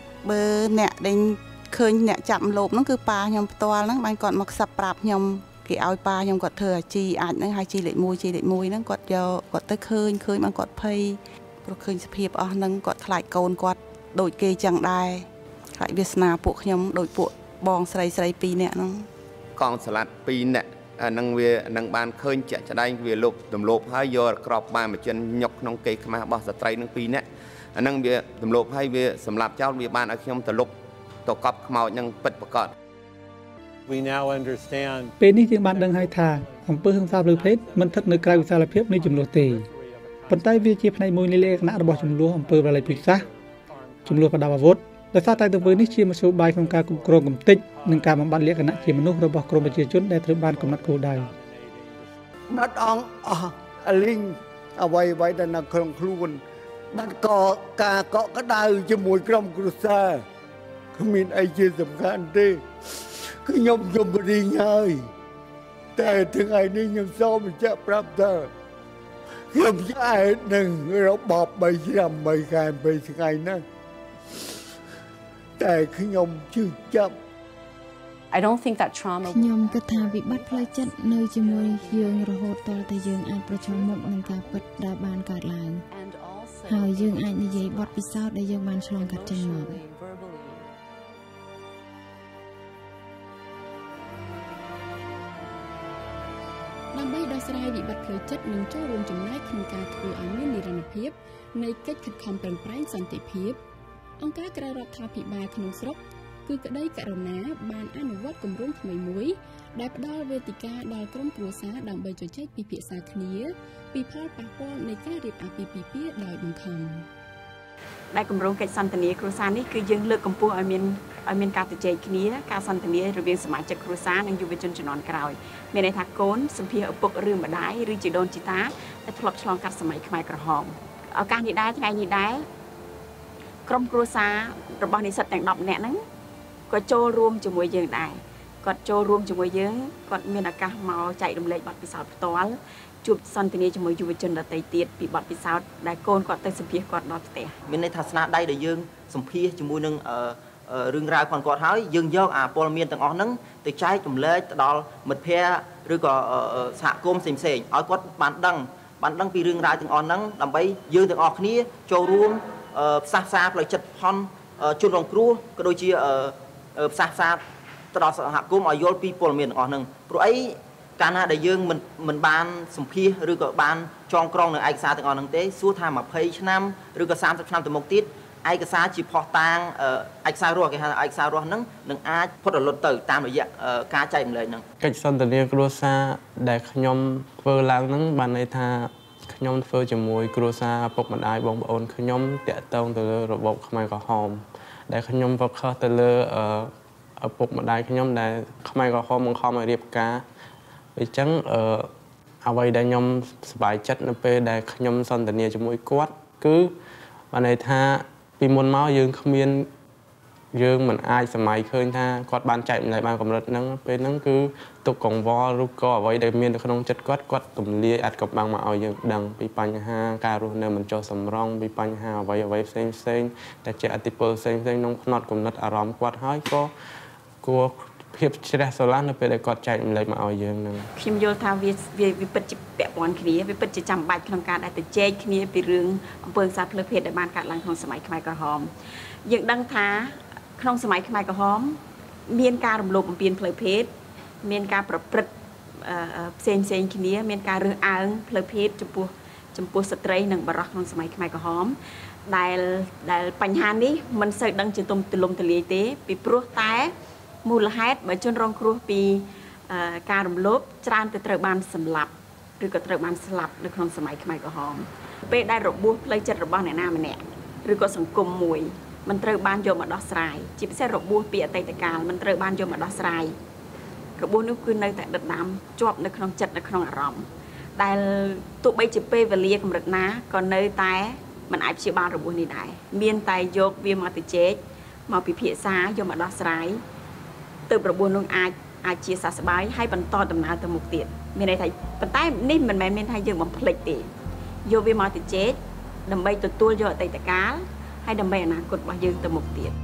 បើអ្នកដែលឃើញអ្នកចាប់លោភហ្នឹងគឺប៉ាខ្ញុំផ្ទាល់ហ្នឹងបានគាត់មកខ្សឹបប្រាប់ខ្ញុំគេគេឲ្យប៉ាខ្ញុំគាត់ធ្វើអាជីអាចហ្នឹងហើយជីលេខមួយជីលេខមួយហ្នឹងគាត់យកគាត់ទៅឃើញឃើញបានគាត់ភ័យព្រោះឃើញសភាពអស់ហ្នឹងគាត់ខ្លាចកូនគាត់ដូចគេចឹងដែរខ្លាចវាសនាពួកខ្ញុំដូចពួកបងស្រីស្រីពីរនាក់ហ្នឹងកងស្លាត់ពីរនាក់អានឹងវានឹងបានឃើញជាក់ស្ដែងវាលុបទម្លាប់ហើយយកក្របបានមកចិនញុកក្នុងគេខ្មាស់របស់ស្ត្រីនឹងពីរនាក់អានឹងវាទម្លាប់ហើយវាសម្រាប់ចោលវាបានឲ្យខ្ញុំទៅលុបទៅកប់ខ្មោចនឹងពិតប្រាកដ We now understand ពេលនេះយើងបានដឹងហើយថាអំពើហិង្សាលើភេទមិនស្ថិតនៅក្រៅវិសាលភាពនៃចំនួនទេប៉ុន្តែវាជាផ្នែកមួយនៃលក្ខណៈរបស់ចំនួនអំពើប្រល័យពូជសាសន៍ចំនួនបដាអាវុធដោយសារតែទង្វើនេះជាមធ្យោបាយក្នុងការគ្រប់គ្រងកំទេចនិងការបំបត្តិលក្ខណៈជាមនុស្សរបស់ក្រុមប្រជាជនដែលត្រូវបានកំណត់គោលដៅបាត់អង្គអស់អលីងអ្វីអ្វីដែលនៅក្នុងខ្លួនបាត់ក៏ការកក់ក្ដៅជាមួយក្រុមគ្រួសារគ្មានអីជាសំខាន់ទេគឺខ្ញុំជំរីងហើយតែថ្ងៃនេះខ្ញុំសូមបញ្ជាក់ប្រាប់ថាខ្ញុំឆ្អែតនឹងរបបបីឆ្នាំបីខែបីថ្ងៃហ្នឹងតែខ្ញុំជឿចាប់ I don't think that trauma ខ្ញុំគិតថាវិបត្តិផ្លូវចិត្តនៅជាមួយយើងរហូតតតែយើងអាចប្រឈមមុខនឹងការពិតដែលបានកើតឡើងហើយយើងអាចនិយាយបទពិសោធន៍ដែលយើងបានឆ្លងកាត់ចេញមកដើម្បីដោះស្រាយវិបត្តិផ្លូវចិត្តនិងចូលរួមចំណែកក្នុងការធ្វើឲ្យមាននិរន្តរភាពនៃកិច្ចខិតខំប្រឹងប្រែងសន្តិភាពអង្គការក្រៅរដ្ឋាភិបាលក្នុងស្រុកគឺក្តីករុណាបានអនុវត្តគម្រោងថ្មីមួយដែលផ្ដល់វេទិកាដល់ក្រុមគ្រួសារដើម្បីជជែកពិភាក្សាគ្នាពីផលប៉ះពាល់នៃការរៀបអាពាហ៍ពិពាហ៍ដោយបង្ខំដែលគម្រោងកិច្ចសន្ទនាគ្រួសារនេះគឺយើងលើកកម្ពស់ឲ្យមានឲ្យមានការជជែកគ្នាការសន្ទនារវាងសមាជិកគ្រួសារនិងយុវជនជំនាន់ក្រោយមានន័យថាកូនសម្ភារឪពុកឬម្ដាយឬជីដូនជីតាដែលធ្លាប់ឆ្លងកាត់សម័យខ្មែរក្រហមឱកាសនេះដែរថ្ងៃនេះដែរក្រុមគ្រួសាររបស់និស្សិតទាំងដប់នាក់ហ្នឹងក៏ចូលរួមជាមួយយើងដែរគាត់ចូលរួមជាមួយយើងគាត់មានឱកាសមកចែករំលែកបទពិសោធន៍ផ្ទាល់ជួបសន្ទនាជាមួយយុវជនដទៃទៀតពីបទពិសោធន៍ដែលកូនគាត់ទៅសម្ភាសគាត់ដល់ផ្ទះមានន័យថាស្នាដៃដែលយើងសម្ភាសជាមួយនឹងរឿងរ៉ាវផងគាត់ហើយយើងយកអាព័ត៌មានទាំងអស់ហ្នឹងទៅចែករំលែកទៅដល់មិត្តភ័ក្តិឬក៏សហគមន៍ផ្សេងៗឲ្យគាត់បានដឹងបានដឹងពីរឿងរ៉ាវទាំងអស់ហ្នឹងដើម្បីយើងទាំងអស់គ្នាចូលរួមផ្សះផ្សាផ្លូវចិត្តផងជនរងគ្រោះក៏ដូចជាផ្សះផ្សាទៅដល់សហគមន៍ឲ្យយល់ពីព័ត៌មានទាំងអស់ហ្នឹងព្រោះអីកាលណាដែលយើងមិនមិនបានសម្ភាសឬក៏បានចងក្រងនៅឯកសារទាំងអស់ហ្នឹងទេសួរថា20ឆ្នាំឬក៏30ឆ្នាំទៅមុខទៀតឯកសារជាផុសតាងឯកសាររស់គេហៅឯកសាររស់ហ្នឹងនឹងអាចផុតរលត់ទៅតាមរយៈការចែកម្លែកហ្នឹងកិច្ចសន្ទនាគ្រួសារដែលខ្ញុំធ្វើឡើងហ្នឹងបានន័យថាខ្ញុំធ្វើជាមួយគ្រួសារពុកម្ដាយបងប្អូនខ្ញុំតាក់ទងទៅលើរបបខ្មែរក្រហមដែលខ្ញុំ focus ទៅលើឪពុកម្ដាយខ្ញុំដែលខ្មែរក្រហមបង្ខំឲ្យរៀបការអញ្ចឹងអ្វីដែលខ្ញុំសប្បាយចិត្តនៅពេលដែលខ្ញុំសន្ទនាជាមួយគាត់គឺបានន័យថាពីមុនមកយើងគ្មានយើងមិនអាចសម័យឃើញថាគាត់បានចែកម្លែកបានកម្រិតហ្នឹងពេលហ្នឹងគឺទុកកង្វល់ឬក៏អ្វីដែលមាននៅក្នុងចិត្តគាត់គាត់ទម្លាយអាចកំបាំងមកឲ្យយើងដឹងពីបញ្ហាការរស់នៅមិនចុះសម្រងពីបញ្ហាអ្វីអ្វីផ្សេងផ្សេងដែលជាអតិពលផ្សេងផ្សេងក្នុងផ្នត់គំនិតអារម្មណ៍គាត់ហើយក៏គួរភាពជ្រះស្រឡះនៅពេលដែលគាត់ចែកម្លែកមកឲ្យយើងហ្នឹងខ្ញុំយល់ថាវាវាពិតជាពាក់ព័ន្ធគ្នាវាពិតជាចាំបាច់ក្នុងការដែលទៅចែកគ្នាពីរឿងអំពើហិង្សាផ្លូវភេទដែលបានកើតឡើងក្នុងសម័យខ្មែរក្រហមយើងដឹងថាក្នុងសម័យខ្មែរក្រហមមានការរំលោភបំពានផ្លូវភេទមានការប្រព្រឹត្តផ្សេងផ្សេងគ្នាមានការរើសអើងផ្លូវភេទចំពោះចំពោះស្ត្រីនិងបុរសក្នុងសម័យខ្មែរក្រហមដែលដែលបញ្ហានេះមិនសូវដឹងជាទុំទលំទលាយទេពីព្រោះតែមូលហេតុបើជនរងគ្រោះពីការរំលោភច្រើនទៅត្រូវបានសម្លាប់ឬក៏ត្រូវបានស្លាប់នៅក្នុងសម័យខ្មែរក្រហមពេលដែលរបួសផ្លូវចិត្តរបស់អ្នកណាម្នាក់ឬក៏សង្គមមួយมันត្រូវបានយកមកដោះស្រាយជាពិសេសរបួសពីអតីតកាលมันត្រូវបានយកមកដោះស្រាយរបួសនោះគឺនៅតែដិតដាមជាប់នៅក្នុងចិត្តនៅក្នុងអារម្មណ៍ដែលទោះបីជាពេលវេលាកម្រិតណាក៏នៅតែมันអាចព្យាបាលរបួសនេះដែរមានតែយកវាមកទៅជែកមកពិភាក្សាយកមកដោះស្រាយទើបរបួសនោះអាចអាចជាសះស្បើយហើយបន្តដំណើរទៅមុខទៀតមានន័យថាប៉ុន្តែនេះមិនមែនមានថាយើងបំភ្លេចទេយកវាមកទៅជែកដើម្បីទទួលយកអតីតកាលហើយដើម្បីអនាគតរបស់យើងទៅមុខទៀត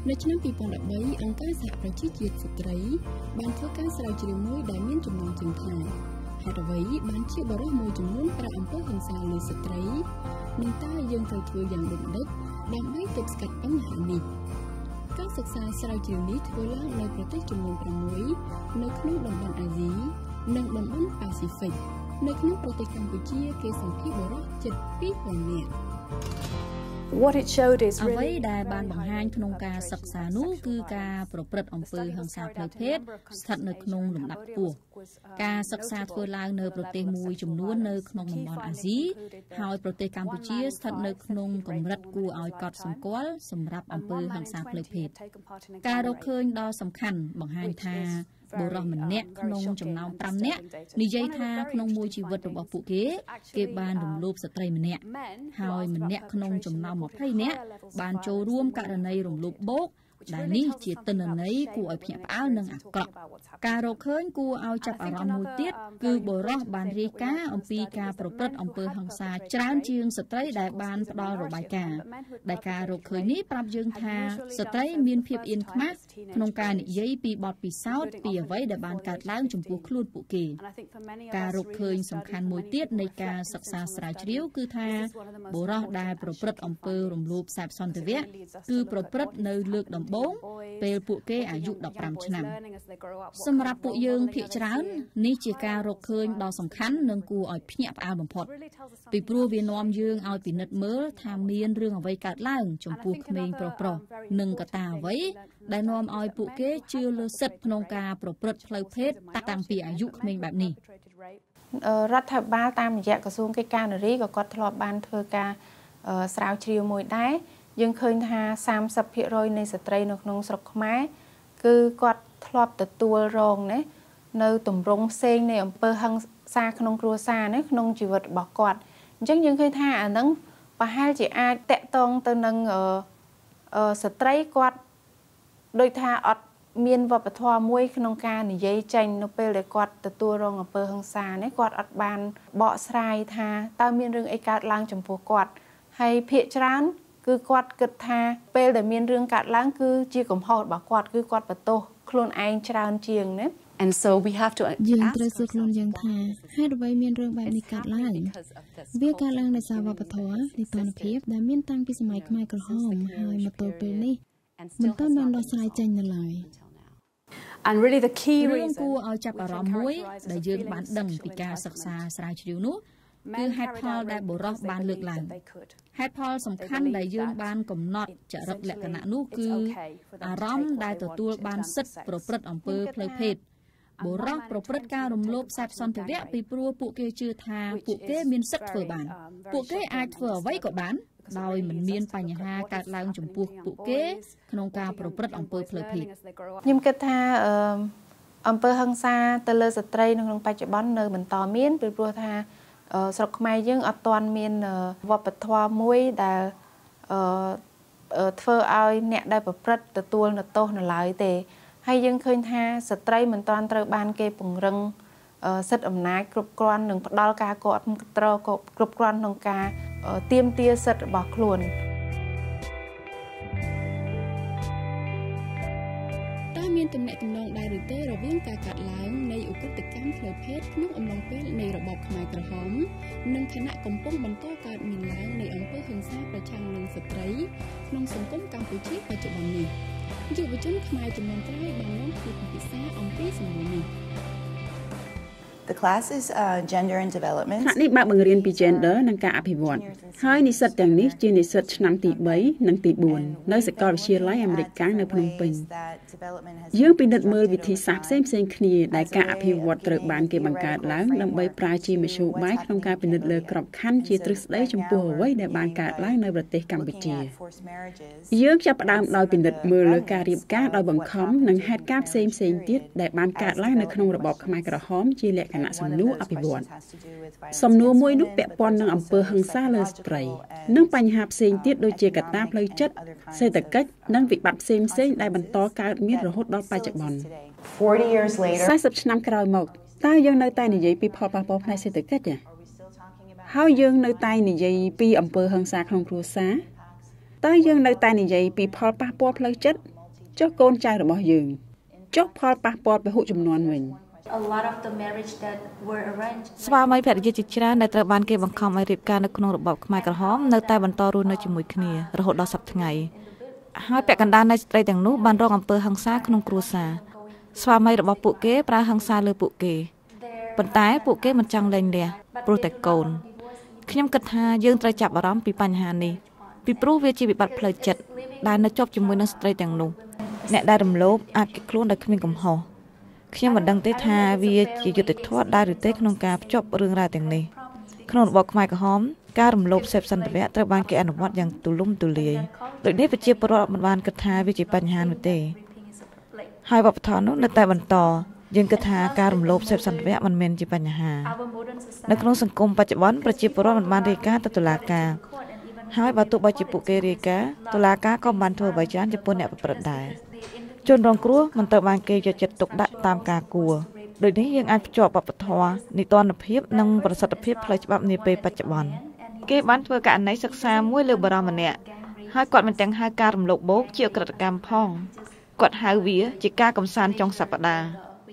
នៅឆ្នាំពីរពាន់ដប់បីអង្គការសហប្រជាជាតិស្ត្រីបានធ្វើការស្រាវជ្រាវមួយដែលមានចំណងជើងថាហេតុអ្វីបានជាបរិសុទ្ធមួយចំនួនប្រាអំពើហិង្សាលើស្ត្រីនិងតើយើងត្រូវធ្វើយ៉ាងដូចម្តេចដើម្បីទប់ស្កាត់បញ្ហានេះការសិក្សាស្រាវជ្រាវនេះធ្វើឡើងនៅប្រទេសចំនួនប្រាំមួយនៅក្នុងតំបន់អាស៊ីនិងតំបន់ប៉ាស៊ីហ្វិកនៅក្នុងប្រទេសកម្ពុជាគេសម្ភាសបុរសជិតពីរពាន់នាក់ What it showed is អ្វីដែលបានបង្ហាញក្នុងការសិក្សានោះគឺការប្រព្រឹត្តអំពើហិង្សាផ្លូវភេទស្ថិតនៅក្នុងលំដាប់ខ្ពស់ការសិក្សាធ្វើឡើងនៅប្រទេសមួយចំនួននៅក្នុងតំបន់អាស៊ីហើយប្រទេសកម្ពុជាស្ថិតនៅក្នុងកម្រិតគួរឲ្យកត់សម្គាល់សម្រាប់អំពើហិង្សាផ្លូវភេទការរកឃើញដ៏សំខាន់បង្ហាញថាបុរសម្នាក់ក្នុងចំណោមប្រាំនាក់និយាយថាក្នុងមួយជីវិតរបស់ពួកគេគេបានរំលោភស្ត្រីម្នាក់ហើយម្នាក់ក្នុងចំណោមម្ភៃនាក់បានចូលរួមករណីរំលោភបោកដែលនេះជាទិន្នន័យគួរឲ្យភ្ញាក់ផ្អើលនិងអាក្រក់ការរកឃើញគួរឲ្យចាប់អារម្មណ៍មួយទៀតគឺបុរសបានរាយការណ៍អំពីការប្រព្រឹត្តអំពើហិង្សាច្រើនជាងស្ត្រីដែលបានផ្ដល់របាយការណ៍ដែលការរកឃើញនេះប្រាប់យើងថាស្ត្រីមានភាពអៀនខ្មាសក្នុងការនិយាយពីបទពិសោធន៍ពីអ្វីដែលបានកើតឡើងចំពោះខ្លួនពួកគេការរកឃើញសំខាន់មួយទៀតនៃការសិក្សាស្រាវជ្រាវគឺថាបុរសដែលប្រព្រឹត្តអំពើរំលោភសេពសន្តិវៈគឺប្រព្រឹត្តនៅលើកដំបូងពេលពួកគេអាយុដប់ប្រាំឆ្នាំសម្រាប់ពួកយើងភាគច្រើននេះជាការរកឃើញដ៏សំខាន់និងគួរឲ្យភ្ញាក់ផ្អើលបំផុតពីព្រោះវានាំយើងឲ្យពិនិត្យមើលថាមានរឿងអ្វីកើតឡើងចំពោះក្មេងប្រុសប្រុសនិងកត្តាអ្វីដែលនាំឲ្យពួកគេជឿលើសិទ្ធិក្នុងការប្រព្រឹត្តផ្លូវភេទតាំងពីអាយុក្មេងបែបនេះរដ្ឋាភិបាលតាមរយៈក្រសួងកិច្ចការនារីក៏គាត់ធ្លាប់បានធ្វើការស្រាវជ្រាវមួយដែរយើងឃើញថាសាមសិបភាគរយនៃស្ត្រីនៅក្នុងស្រុកខ្មែរគឺគាត់ធ្លាប់ទទួលរងណានៅទម្រង់ផ្សេងនៃអំពើហិង្សាក្នុងគ្រួសារណាក្នុងជីវិតរបស់គាត់អញ្ចឹងយើងឃើញថាអាហ្នឹងប្រហែលជាអាចតាក់ទងទៅនឹងស្ត្រីគាត់ដូចថាអត់មានវប្បធម៌មួយក្នុងការនិយាយចេញនៅពេលដែលគាត់ទទួលរងអំពើហិង្សានេះគាត់អត់បានបកស្រាយថាតើមានរឿងអីកើតឡើងចំពោះគាត់ហើយភាគច្រើនគឺគាត់គិតថាពេលដែលមានរឿងកើតឡើងគឺជាកំហុសរបស់គាត់គឺគាត់បន្ទោសខ្លួនឯងច្រើនជាងណា And so we have to យើងត្រូវសួរខ្លួនយើងថាហេតុអ្វីមានរឿងបែបនេះកើតឡើងវាកើតឡើងដោយសារវប្បធម៌នីតិរដ្ឋភាពដែលមានតាំងពីសម័យខ្មែរក្រហមហើយមកទល់ពេលនេះមិនទាន់បានដោះស្រាយចេញនៅឡើយ And really the key រឿងគួរឲ្យចាប់អារម្មណ៍មួយដែលយើងបានដឹងពីការសិក្សាស្រាវជ្រាវនោះគឺហេតុផលដែលបុរសបានលើកឡើងហេតុផលសំខាន់ដែលយើងបានកំណត់ចរិតលក្ខណៈនោះគឺអារម្មណ៍ដែលទទួលបានសិទ្ធិប្រព្រឹត្តអំពើផ្លូវភេទបុរសប្រព្រឹត្តការរំលោភសេពសន្តិវៈពីព្រោះពួកគេជឿថាពួកគេមានសិទ្ធិធ្វើបានពួកគេអាចធ្វើអ្វីក៏បានដោយមិនមានបញ្ហាកើតឡើងចំពោះពួកគេក្នុងការប្រព្រឹត្តអំពើផ្លូវភេទខ្ញុំគិតថាអំពើហិង្សាទៅលើស្ត្រីនៅក្នុងបច្ចុប្បន្ននៅបន្តមានពីព្រោះថាស្រុកខ្មែរយើងអត់ទាន់មានវប្បធម៌មួយដែលធ្វើឲ្យអ្នកដែលប្រព្រឹត្តទទួលនៅទោសនៅឡើយទេហើយយើងឃើញថាស្ត្រីមិនទាន់ត្រូវបានគេពង្រឹងសិទ្ធិអំណាចគ្រប់គ្រាន់និងផ្ដល់ការគាំទ្រគ្រប់គ្រាន់ក្នុងការទាមទារសិទ្ធិរបស់ខ្លួនតើមានទំនាក់ទំនងដែរឬទេរវាងការកាត់ឡើងនៃឧក្រិដ្ឋកម្មផ្លូវភេទក្នុងអំឡុងពេលនៃរបបខ្មែរក្រហមនិងខណៈកំពុងបន្តកើតមានឡើងនៃអំពើហិង្សាប្រឆាំងនឹងស្ត្រីក្នុងសង្គមកម្ពុជាបច្ចុប្បន្ននេះយុវជនខ្មែរចំនួនក្រោយបាននាំគ្នាពិភាក្សាអំពីសំណួរនេះ The class is uh, gender and development. ថ្នាក់នេះបើកបង្រៀនពី gender និងការអភិវឌ្ឍហើយនិស្សិតទាំងនេះជានិស្សិតឆ្នាំទីបីនិងទីបួននៅសាកលវិទ្យាល័យអាមេរិកកាំងនៅភ្នំពេញយើងពិនិត្យមើលវិធីសាស្ត្រផ្សេងផ្សេងគ្នាដែលការអភិវឌ្ឍត្រូវបានគេបង្កើតឡើងដើម្បីប្រើជាមធ្យោបាយក្នុងការពិនិត្យលើក្របខ័ណ្ឌជាទ្រឹស្ដីចំពោះអ្វីដែលបានកើតឡើងនៅប្រទេសកម្ពុជាយើងចាប់ផ្ដើមដោយពិនិត្យមើលលើការរៀបការដោយបង្ខំនិងហេតុការណ៍ផ្សេងផ្សេងទៀតដែលបានកើតឡើងនៅក្នុងរបបខ្មែរក្រហមជាលក្ខណៈសំណួរអភិវឌ្ឍសំណួរមួយនោះពាក់ព័ន្ធនឹងអំពើហិង្សាលើស្ត្រីនិងបញ្ហាផ្សេងទៀតដូចជាកត្តាផ្លូវចិត្តសេដ្ឋកិច្ចនិងវិបត្តិផ្សេងផ្សេងដែលបន្តកើតមានរហូតដល់បច្ចុប្បន្នសែសិបឆ្នាំក្រោយមកតើយើងនៅតែនិយាយពីផលប៉ះពាល់ផ្នែកសេដ្ឋកិច្ចហើយយើងនៅតែនិយាយពីអំពើហិង្សាក្នុងគ្រួសារតើយើងនៅតែនិយាយពីផលប៉ះពាល់ផ្លូវចិត្តចុះកូនចៅរបស់យើងចុះផលប៉ះពាល់ពហុចំនួនវិញ A lot of the marriage that were arranged ស្វាមីភរិយាជាច្រើនដែលត្រូវបានគេបង្ខំឲ្យរៀបការនៅក្នុងរបបខ្មែរក្រហមនៅតែបន្តរស់នៅជាមួយគ្នារហូតដល់សប្តាហ៍ថ្ងៃហើយពាក់កណ្ដាលនៃស្ត្រីទាំងនោះបានរងអំពើហិង្សាក្នុងគ្រួសារស្វាមីរបស់ពួកគេប្រើហិង្សាលើពួកគេប៉ុន្តែពួកគេមិនចង់លែងលះព្រោះតែកូនខ្ញុំគិតថាយើងត្រូវចាប់អារម្មណ៍ពីបញ្ហានេះពីព្រោះវាជាវិបត្តិផ្លូវចិត្តដែលនៅជាប់ជាមួយនឹងស្ត្រីទាំងនោះអ្នកដែលរំលោភអាចគេខ្លួនដោយគ្មានកំហុសខ្ញុំមិនដឹងទេថាវាជាយុត្តិធម៌ដែរឬទេក្នុងការភ្ជាប់រឿងរ៉ាវទាំងនេះក្នុងរបបខ្មែរក្រហមការរំលោភសេពសន្តិវៈត្រូវបានគេអនុវត្តយ៉ាងទូលំទូលាយដូចនេះប្រជាពលរដ្ឋមិនបានគិតថាវាជាបញ្ហានោះទេហើយវប្បធម៌នោះនៅតែបន្តយើងគិតថាការរំលោភសេពសន្តិវៈមិនមែនជាបញ្ហានៅក្នុងសង្គមបច្ចុប្បន្នប្រជាពលរដ្ឋមិនបានរាយការណ៍ទៅតុលាការហើយបើទោះបីជាពួកគេរាយការណ៍តុលាការក៏បានធ្វើអ្វីច្រើនចំពោះអ្នកប្រព្រឹត្តដែរជនរងគ្រោះមិនត្រូវបានគេយកចិត្តទុកដាក់តាមការគួរដូចនេះយើងអាចភ្ជាប់វប្បធម៌នីតិរដ្ឋភាពនិងប្រសិទ្ធភាពផ្លូវច្បាប់នាពេលបច្ចុប្បន្នគេបានធ្វើករណីសិក្សាមួយលើបុរសម្នាក់ហើយគាត់មិនទាំងហៅការរំលោភបូកជាអក្រិតកម្មផងគាត់ហៅវាជាការកំសាន្តចុងសប្តាហ៍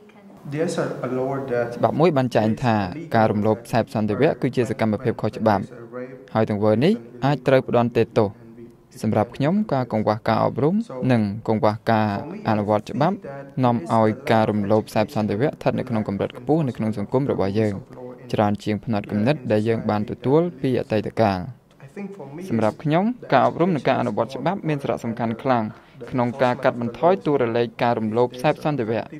ច្បាប់មួយបានចែងថាការរំលោភសេពសន្តិវៈគឺជាសកម្មភាពខុសច្បាប់ហើយទង្វើនេះអាចត្រូវផ្ដន្ទាទោសសម្រាប់ខ្ញុំការកង្វះការអប់រំនិងកង្វះការអនុវត្តច្បាប់នាំឲ្យការរំលោភសេពសន្តិវៈស្ថិតនៅក្នុងកម្រិតខ្ពស់នៅក្នុងសង្គមរបស់យើងច្រើនជាងផ្នត់គំនិតដែលយើងបានទទួលពីអតីតកាលសម្រាប់ខ្ញុំការអប់រំនិងការអនុវត្តច្បាប់មានសារៈសំខាន់ខ្លាំងក្នុងការកាត់បន្ថយតួរលេខការរំលោភសេពសន្តិវៈ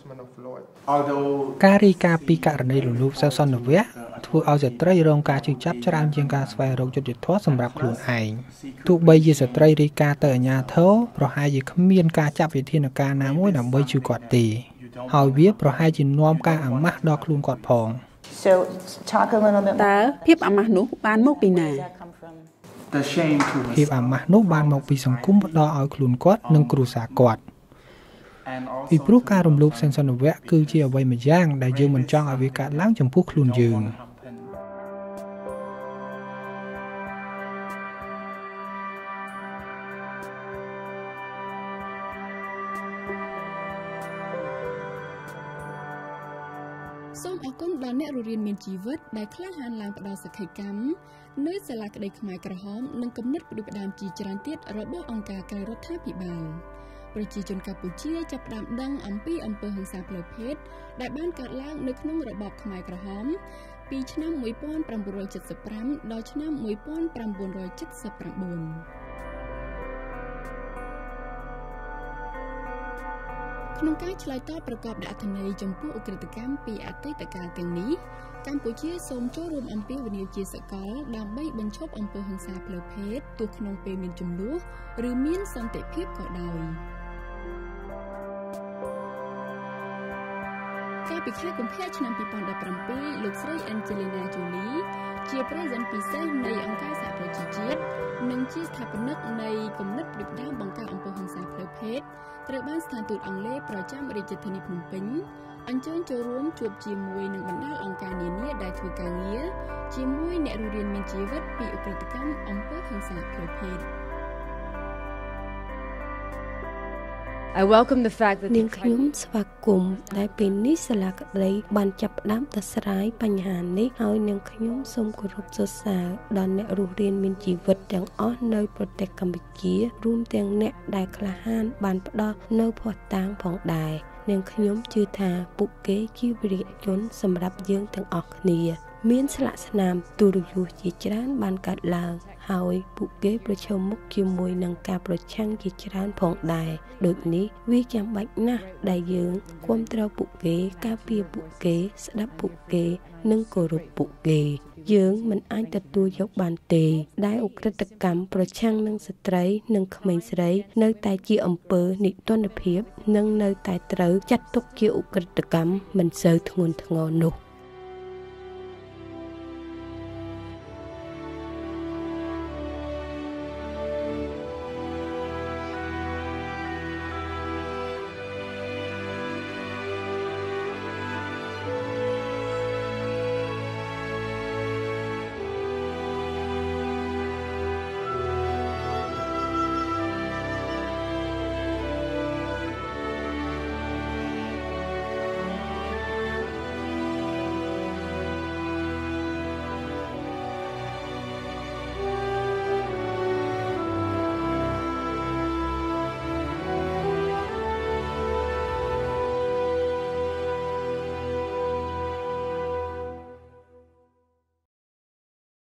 ការរាយការណ៍ពីករណីរំលោភសេពសន្តិវៈធ្វើឲ្យស្ត្រីរងការជឿចាប់ច្រើនជាងការស្វែងរកយុត្តិធម៌សម្រាប់ខ្លួនឯងទោះបីជាស្ត្រីរាយការណ៍ទៅអាជ្ញាធរប្រហែលជាគ្មានការចាត់វិធានការណាមួយដើម្បីជួយគាត់ទេហើយវាប្រហែលជានាំការអាម៉ាស់ដល់ខ្លួនគាត់ផងតើភាពអាម៉ាស់នោះបានមកពីណាភាពអាម៉ាស់នោះបានមកពីសង្គមផ្ដល់ឲ្យខ្លួនគាត់និងគ្រួសារគាត់ពីព្រោះការរំលោភសេពសន្តិវៈគឺជាអ្វីមួយយ៉ាងដែលយើងមិនចង់ឲ្យវាកើតឡើងចំពោះខ្លួនយើងសូមអរគុណដល់អ្នករស់រានមានជីវិតដែលក្លាហានឡើងផ្ដល់សក្ខីកម្មនៅសាលាក្តីខ្មែរក្រហមនិងគំនិតផ្ដួចផ្ដើមជាច្រើនទៀតរបស់អង្គការក្រៅរដ្ឋាភិបាលប្រជាជនកម្ពុជាចាប់ផ្ដើមដឹងអំពីអំពើហិង្សាផ្លូវភេទដែលបានកើតឡើងនៅក្នុងរបបខ្មែរក្រហមពីឆ្នាំmột nghìn chín trăm bảy mươi lămដល់ឆ្នាំmột nghìn chín trăm bảy mươi chínក្នុងការឆ្លើយតបប្រកបដោយអត្ថន័យចំពោះឧក្រិដ្ឋកម្មពីអតីតកាលទាំងនេះកម្ពុជាសូមចូលរួមអំពាវនាវជាសកលដើម្បីបញ្ឈប់អំពើហិង្សាផ្លូវភេទទោះក្នុងពេលមានជម្លោះឬមានសន្តិភាពក៏ដោយកាលពីខែកុម្ភៈឆ្នាំពីរពាន់ដប់ប្រាំពីរលោកស្រី Angelina Jolie ជាប្រធានពិសេសនៃអង្គការសហប្រជាជាតិនិងជាស្ថាបនិកនៃគំនិតផ្ដួចផ្ដើមបង្ការអំពើហិង្សាផ្លូវភេទត្រូវបានស្ថានទូតអង់គ្លេសប្រចាំរាជធានីភ្នំពេញអញ្ជើញចូលរួមជួបជាមួយនឹងបណ្ដាលអង្គការនានាដែលធ្វើការងារជាមួយអ្នករស់រានមានជីវិតពីឧក្រិដ្ឋកម្មអំពើហិង្សាផ្លូវភេទ I welcome the fact that នាងខ្ញុំស្វាគមន៍ដែលពេលនេះសាលាក្តីបានចាប់ផ្ដើមដោះស្រាយបញ្ហានេះហើយនាងខ្ញុំសូមគោរពសរសើរដល់អ្នករស់រានមានជីវិតទាំងអស់នៅប្រទេសកម្ពុជារួមទាំងអ្នកដែលក្លាហានបានផ្ដល់នៅភស្តុតាងផងដែរនាងខ្ញុំជឿថាពួកគេជាវីរជនសម្រាប់យើងទាំងអស់គ្នាមានស្លាកស្នាមទូរទស្សន៍ជាច្រើនបានកើតឡើងហើយពួកគេប្រឈមមុខជាមួយនឹងការប្រឆាំងជាច្រើនផងដែរដូចនេះវាចាំបាច់ណាស់ដែលយើងគាំទ្រពួកគេការពារពួកគេស្ដាប់ពួកគេនិងគោរពពួកគេយើងមិនអាចទទួលយកបានទេដែលឧក្រិដ្ឋកម្មប្រឆាំងនឹងស្ត្រីនិងក្មេងស្រីនៅតែជាអំពើនិទានភាពនិងនៅតែត្រូវចាត់ទុកជាឧក្រិដ្ឋកម្មមិនសូវធ្ងន់ធ្ងរនោះ